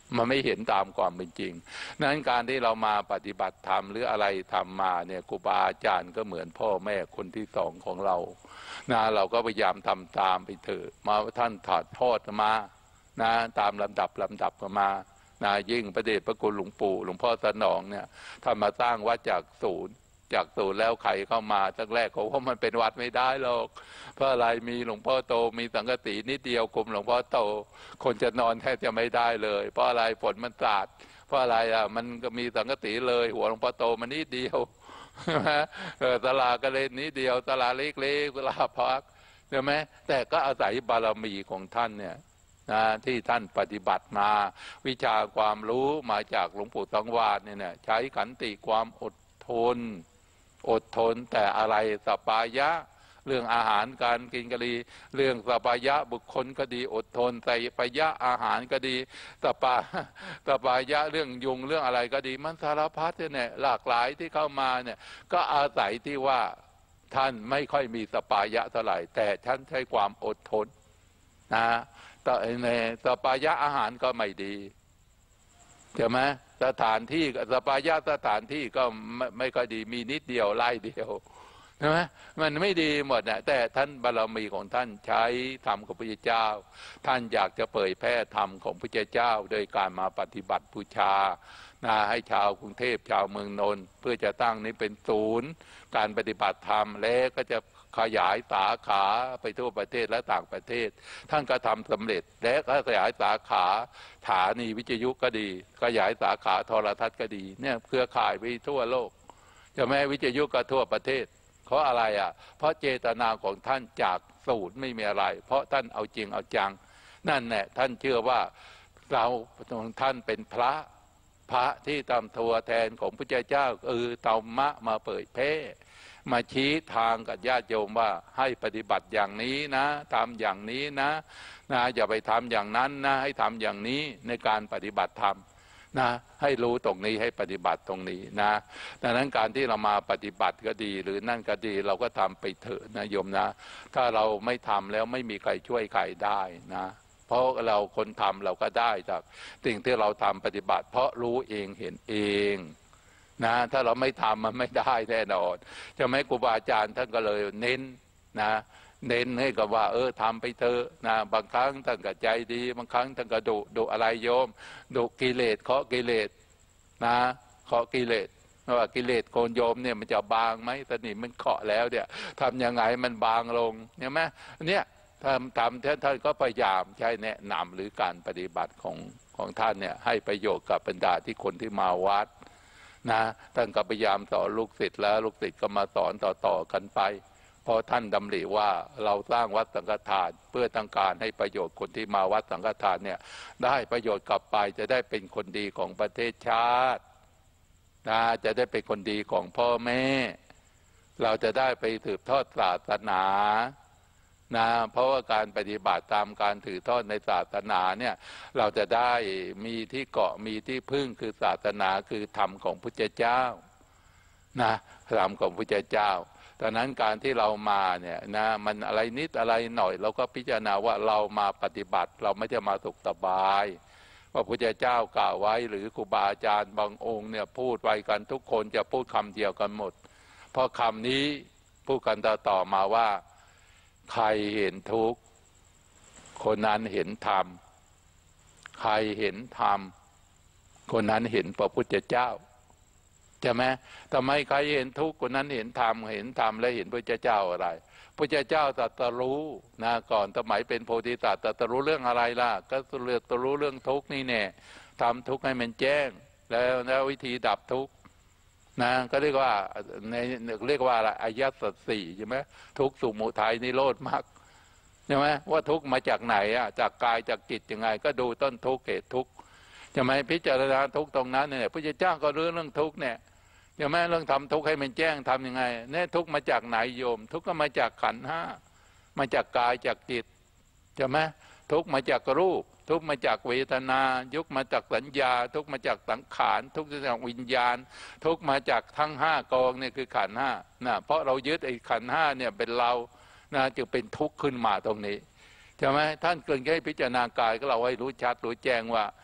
มันไม่เห็นตามความเป็นจริงนั้นการที่เรามาปฏิบัติธรรมหรืออะไรทำมาเนี่ยครูบาอาจารย์ก็เหมือนพ่อแม่คนที่สองของเรานะเราก็พยายามทำตามไปเถอะมาท่านถอดทอดมานะตามลำดับลำดับมานะยิ่งพระเดชพระคุณหลวงปู่หลวงพ่อสนองเนี่ยท่านมาสร้างวัดจากศูนย์จากศูนย์แล้วใครเข้ามาตั้งแรกเขาว่ามันเป็นวัดไม่ได้หรอกเพราะอะไรมีหลวงพ่อโตมีสังกตินิดเดียวคุมหลวงพ่อโตคนจะนอนแทบจะไม่ได้เลยเพราะอะไรฝนมันสาดเพราะอะไรอ่ะมันก็มีสังกติเลยหัวหลวงพ่อโตมันนิดเดียวใช่ไหมเออตลาก็เลยนิดเดียวตลาเล็กๆตลาพักใช่ไหมแต่ก็อาศัยบารมีของท่านเนี่ยนะที่ท่านปฏิบัติมาวิชาความรู้มาจากหลวงปู่สังวาสเนี่ยใช้ขันติความอดทนอดทนแต่อะไรสปายะเรื่องอาหารการกินก็ดีเรื่องสปายะบุคคลก็ดีอดทนแต่ปายะอาหารก็ดีสปาสปายะเรื่องยุงเรื่องอะไรก็ดีมันสารพัดเนี่ยหลากหลายที่เข้ามาเนี่ยก็อาศัยที่ว่าท่านไม่ค่อยมีสปายะเท่าไหร่แต่ท่านใช้ความอดทนนะแต่ในสปายะอาหารก็ไม่ดีใช่ไหมสถานที่สปายะสถานที่ก็ไม่ไม่ค่อยดีมีนิดเดียวไล่เดียวใช่ไหมมันไม่ดีหมดนะแต่ท่านบารมีของท่านใช้ธรรมของพระพุทธเจ้าท่านอยากจะเผยแพร่ธรรมของพระพุทธเจ้าโดยการมาปฏิบัติบูชานะให้ชาวกรุงเทพชาวเมืองนนท์เพื่อจะตั้งนี้เป็นศูนย์การปฏิบัติธรรมและก็จะขยายสาขาไปทั่วประเทศและต่างประเทศท่านก็ทำสำเร็จและก็ขยายสาขาฐานีวิทยุก็ดีขยายสาขาโทรทัศน์ก็ดีเนี่ยเครือข่ายไปทั่วโลกจะแม้วิทยุก็ทั่วประเทศเพราะอะไรอ่ะเพราะเจตนาของท่านจากสูตรไม่มีอะไรเพราะท่านเอาจริงเอาจังนั่นแหละท่านเชื่อว่าเราท่านเป็นพระพระที่ทำตัวแทนของพระเจ้าเออธรรมะมาเผยแพร่มาชี้ทางกับญาติโยมว่าให้ปฏิบัติอย่างนี้นะทำอย่างนี้นะนะอย่าไปทำอย่างนั้นนะให้ทำอย่างนี้ในการปฏิบัติธรรมนะให้รู้ตรงนี้ให้ปฏิบัติตรงนี้นะดังนั้นการที่เรามาปฏิบัติก็ดีหรือนั่นก็ดีเราก็ทำไปเถอะนะโยมนะถ้าเราไม่ทำแล้วไม่มีใครช่วยใครได้นะเพราะเราคนทำเราก็ได้จากสิ่งที่เราทำปฏิบัติเพราะรู้เองเห็นเองนะถ้าเราไม่ทำมันไม่ได้แน่นอนจะไม่ครูบาอาจารย์ท่านก็เลยเน้นนะเน้นให้กับว่าเออทำไปเถอะนะบางครั้งท่านก็ใจดีบางครั้งท่านก็ดุดุอะไรโยมดุกิเลสเคาะกิเลสนะเคาะกิเลสว่ากิเลสโกนโยมเนี่ยมันจะบางไหมตอนนี้มันเคาะแล้วเนี่ยทำยังไงมันบางลงเห็นไหมเนี่ยทำทำท่านท่านก็พยายามใช้แนะนำหรือการปฏิบัติของของท่านเนี่ยให้ประโยชน์กับบรรดาที่คนที่มาวัดนะท่านก็พยายามสอนลูกศิษย์แล้วลูกศิษย์ก็มาสอนต่อๆกันไปเพราะท่านดำริว่าเราสร้างวัดสังฆทานเพื่อต้องการให้ประโยชน์คนที่มาวัดสังฆทานเนี่ยได้ประโยชน์กลับไปจะได้เป็นคนดีของประเทศชาตินะจะได้เป็นคนดีของพ่อแม่เราจะได้ไปสืบทอดศาสนานะเพราะว่าการปฏิบัติตามการถือทอดในศาสนาเนี่ยเราจะได้มีที่เกาะมีที่พึ่งคือศาสนาคือธรรมของพุทธเจ้านะธรรมของพุทธเจ้าดังนั้นการที่เรามาเนี่ยนะมันอะไรนิดอะไรหน่อยเราก็พิจารณาว่าเรามาปฏิบัติเราไม่จะมาสุขสบายว่าพุทธเจ้ากล่าวไว้หรือครูบาอาจารย์บางองค์เนี่ยพูดไว้กันทุกคนจะพูดคำเดียวกันหมดเพราะคำนี้พูดกันต่อมาว่าใครเห็นทุกข์คนนั้นเห็นธรรมใครเห็นธรรมคนนั้นเห็นพระพุทธเจ้าใช่ไหมทำไมใครเห็นทุกข์คนนั้นเห็นธรรมเห็นธรรมและเห็นพระพุทธเจ้าอะไรพระพุทธเจ้าตรัสรู้นะก่อนสมัยเป็นโพธิสัตว์ตรัสรู้เรื่องอะไรล่ะก็เลือกตรัสรู้เรื่องทุกข์นี่แน่ทำทุกข์ให้มันแจ้งแล้วแล้ววิธีดับทุกข์นะก็เรียกว่าในเรียกว่าอะไรอริยสัจสี่ใช่ไหมทุกข์สมุทัยนิโรธมรรคใช่ไหมว่าทุกข์มาจากไหนอ่ะจากกายจากจิตยังไงก็ดูต้นทุกข์เหตุทุกข์ใช่ไหมพิจารณาทุกข์ตรงนั้นเนี่ยพระเจ้าก็รู้เรื่องทุกข์เนี่ยใช่ไหมเรื่องทำทุกข์ให้มันแจ้งทำยังไงเนี่ยทุกข์มาจากไหนโยมทุกข์ก็มาจากขันธ์ห้ามาจากกายจากจิตใช่ไหมทุกข์มาจากรูปทุกข์มาจากเวทนายุกมาจากสัญญาทุกข์มาจากสังขารทุกข์มาจากวิญญาณทุกข์มาจากทั้งห้ากองเนี่ยคือขันธ์ห้านะเพราะเรายึดไอ้ขันธ์ห้าเนี่ยเป็นเรานะจึงเป็นทุกข์ขึ้นมาตรงนี้ใช่ไหมท่านเกินแค่พิจารณากายก็เราให้รู้ชัดรู้แจ้งว่า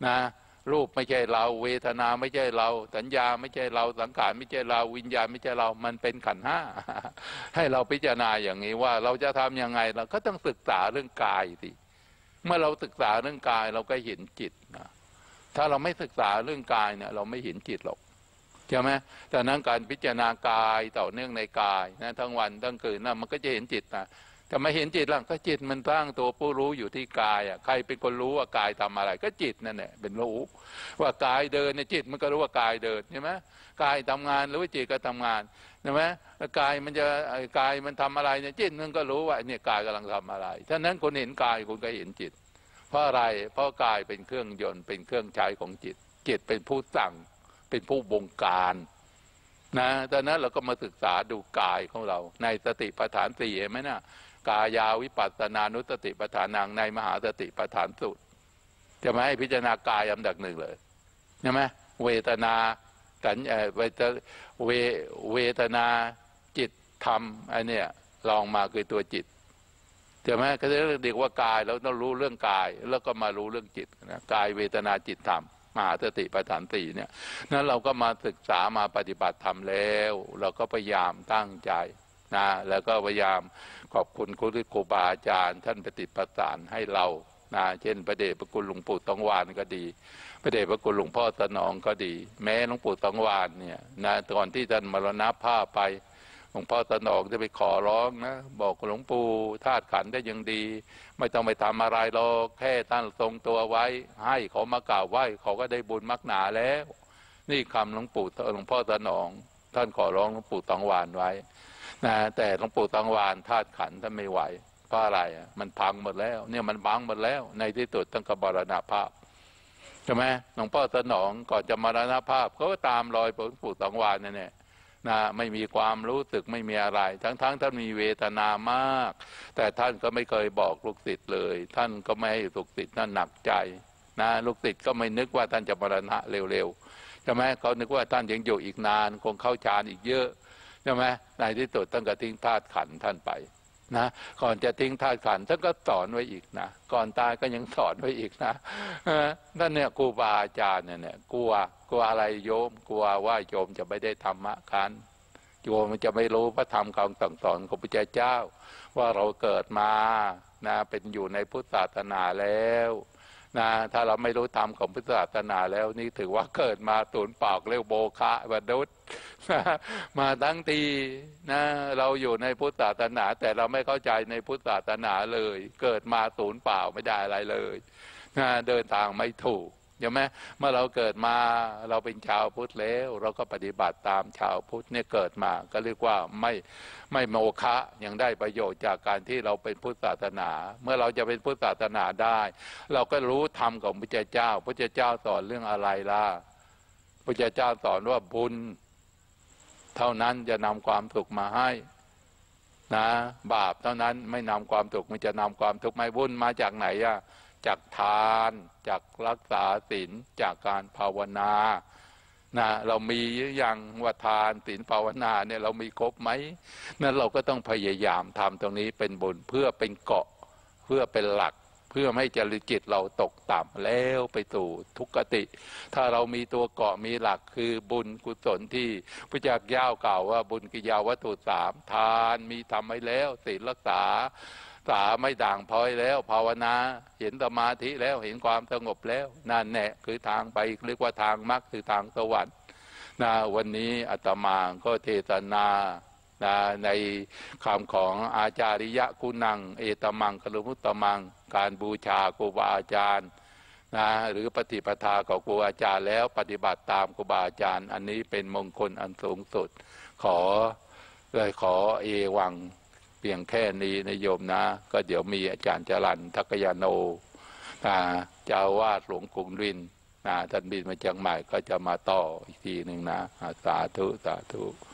นะรูปไม่ใช่เราเวทนาไม่ใช่เราสัญญาไม่ใช่เราสังขารไม่ใช่เราวิญญาณไม่ใช่เรามันเป็นขันธ์ห้า ให้เราพิจารณาอย่างนี้ว่าเราจะทำยังไงเราก็ต้องศึกษาเรื่องกายสิเมื่อเราศึกษาเรื่องกายเราก็เห็นจิตนะถ้าเราไม่ศึกษาเรื่องกายเนี่ยเราไม่เห็นจิตหรอกใช่ไหมแต่นั้นการพิจารณากายต่อเนื่องในกายนะทั้งวันทั้งคืนนะมันก็จะเห็นจิตนะแต่ไม่เห็นจิตหรอกก็จิตมันตั้งตัวผู้รู้อยู่ที่กายอ่ะใครเป็นคนรู้ว่ากายทำอะไรก็จิตนั่นแหละเป็นรู้ว่ากายเดินเนี่ยจิตมันก็รู้ว่ากายเดินใช่ไหมกายทำงานหรือว่าจิตก็ทำงานใช่ไหมกายมันจะกายมันทำอะไรเนี่ยจิตมันก็รู้ว่าเนี่ยกายกำลังทำอะไรฉะนั้นคนเห็นกายคนก็เห็นจิตเพราะอะไรเพราะกายเป็นเครื่องยนต์เป็นเครื่องใช้ของจิตจิตเป็นผู้สั่งเป็นผู้บงการนะดังนั้นเราก็มาศึกษาดูกายของเราในสติปัฏฐานสี่เห็นไหมนะกายาวิปัสสนานุสติปัฏฐานังในมหาสติปัฏฐานสูตรจะไม่ให้พิจารณากายอันดับหนึ่งเลยใช่ไหมเวทนาสัญเวทเวเวทนาจิตธรรมอันเนี้ยลองมาคือตัวจิตใช่ไหมก็จะเรียกว่ากายเราต้องรู้เรื่องกายแล้วก็มารู้เรื่องจิตนะกายเวทนาจิตธรรมมหาสติปัฏฐานสี่เนี่ยนั้นเราก็มาศึกษามาปฏิบัติธรรมแล้วเราก็พยายามตั้งใจนะแล้วก็พยายามขอบคุณครูครูบาอาจารย์ท่านปฏิปัติให้เรานะเช่นพระเดชพระคุณหลวงปู่ตองวานก็ดีพระเดชพระคุณหลวงพ่อสนองก็ดีแม้หลวงปู่ตองวานเนี่ยนะก่อนที่ท่านมรณภาพไปหลวงพ่อสนองจะไปขอร้องนะบอกหลวงปู่ธาตุขันธ์ได้ยังดีไม่ต้องไปทำอะไรหรอกแค่ท่านทรงตัวไว้ให้เขามากราบไหว้เขาก็ได้บุญมากหนาแล้วนี่คำหลวงปู่หลวงพ่อสนองท่านขอร้องหลวงปู่ตองวานไว้นะแต่หลวงปู่ตองวานธาตุขันธ์ท่านไม่ไหวเพราะอะไรอ่ะมันพังหมดแล้วเนี่ยมันพังหมดแล้วในที่สุดตั้งแต่มรณภาพใช่ไหมหลวงพ่อสนองก่อนจะมรณภาพเขาก็ตามรอยหลวงปู่ตองวานนั่นแหละนะไม่มีความรู้สึกไม่มีอะไรทั้งๆ ท, ท่านมีเวทนามากแต่ท่านก็ไม่เคยบอกลูกศิษย์เลยท่านก็ไม่ให้ลูกศิษย์นั่นหนักใจนะลูกศิษย์ก็ไม่นึกว่าท่านจะมรณะเร็วๆใช่ไหมเขานึกว่าท่านยังอยู่อีกนานคงเข้าฌานอีกเยอะใช่ไหมในที่สุดท่านก็ทิ้งธาตุขันธ์ท่านไปนะก่อนจะทิ้งธาตุขันธ์ท่านก็สอนไว้อีกนะก่อนตายก็ยังสอนไว้อีกนะนั่นเนี่ยครูบาอาจารย์เนี่ยเนี่ยกลัวกลัวอะไรโยมกลัวว่าโยมจะไม่ได้ธรรมะกันโยมมันจะไม่รู้พระธรรมคำสั่งสอนของพระพุทธเจ้าว่าเราเกิดมานะเป็นอยู่ในพุทธศาสนาแล้วนะถ้าเราไม่รู้ธรรมของพุทธศาสนาแล้วนี่ถือว่าเกิดมาตูนปากเรียกโบคะวดุษมาทั้งทีนะเราอยู่ในพุทธศาสนาแต่เราไม่เข้าใจในพุทธศาสนาเลยเกิดมาตูนเปล่าไม่ได้อะไรเลยนะเดินทางไม่ถูกใช่ไหมเมื่อเราเกิดมาเราเป็นชาวพุทธแล้วเราก็ปฏิบัติตามชาวพุทธเนี่ยเกิดมาก็เรียกว่าไม่ไม่โมฆะยังได้ประโยชน์จากการที่เราเป็นพุทธศาสนาเมื่อเราจะเป็นพุทธศาสนาได้เราก็รู้ธรรมของพระเจ้าพระเจ้าสอนเรื่องอะไรล่ะพระเจ้าสอนว่าบุญเท่านั้นจะนำความสุขมาให้นะบาปเท่านั้นไม่นำความสุขมันจะนำความทุกข์ไม่บุญมาจากไหนอะจากทานจากรักษาศีลจากการภาวนานะเรามีอย่างว่าทานศีลภาวนาเนี่ยเรามีครบไหมนั้นเราก็ต้องพยายามทำตรงนี้เป็นบุญเพื่อเป็นเกาะเพื่อเป็นหลักเพื่อไม่ให้จริตจิตเราตกต่ำแล้วไปสู่ทุกขติถ้าเรามีตัวเกาะมีหลักคือบุญกุศลที่พระเจ้าย่ากล่าวว่าบุญกิยาวัตถุสามทานมีทำไว้แล้วศีลรักษาสาไม่ด่างพร้อยแล้วภาวนาเห็นสมาธิแล้วเห็นความสงบแล้วนั่นแน่คือทางไปเรียกว่าทางมรรคคือทางสวรรค์นะวันนี้อาตมาก็เทศนานะในคำของอาจาริยะคุณังเอตมังคลุมุตตมังการบูชาครูบาอาจารย์นะหรือปฏิปทาของครูอาจารย์แล้วปฏิบัติตามครูบาอาจารย์อันนี้เป็นมงคลอันสูงสุดขอเลยขอเอวังเพียงแค่นี้นะโยมนะก็เดี๋ยวมีอาจารย์จรัญทักยาโนนะเจ้าวาดหลวงกรุงรินทร์นะท่านบินมาจากใหม่ก็จะมาต่ออีกทีหนึ่งนะสาธุสาธุ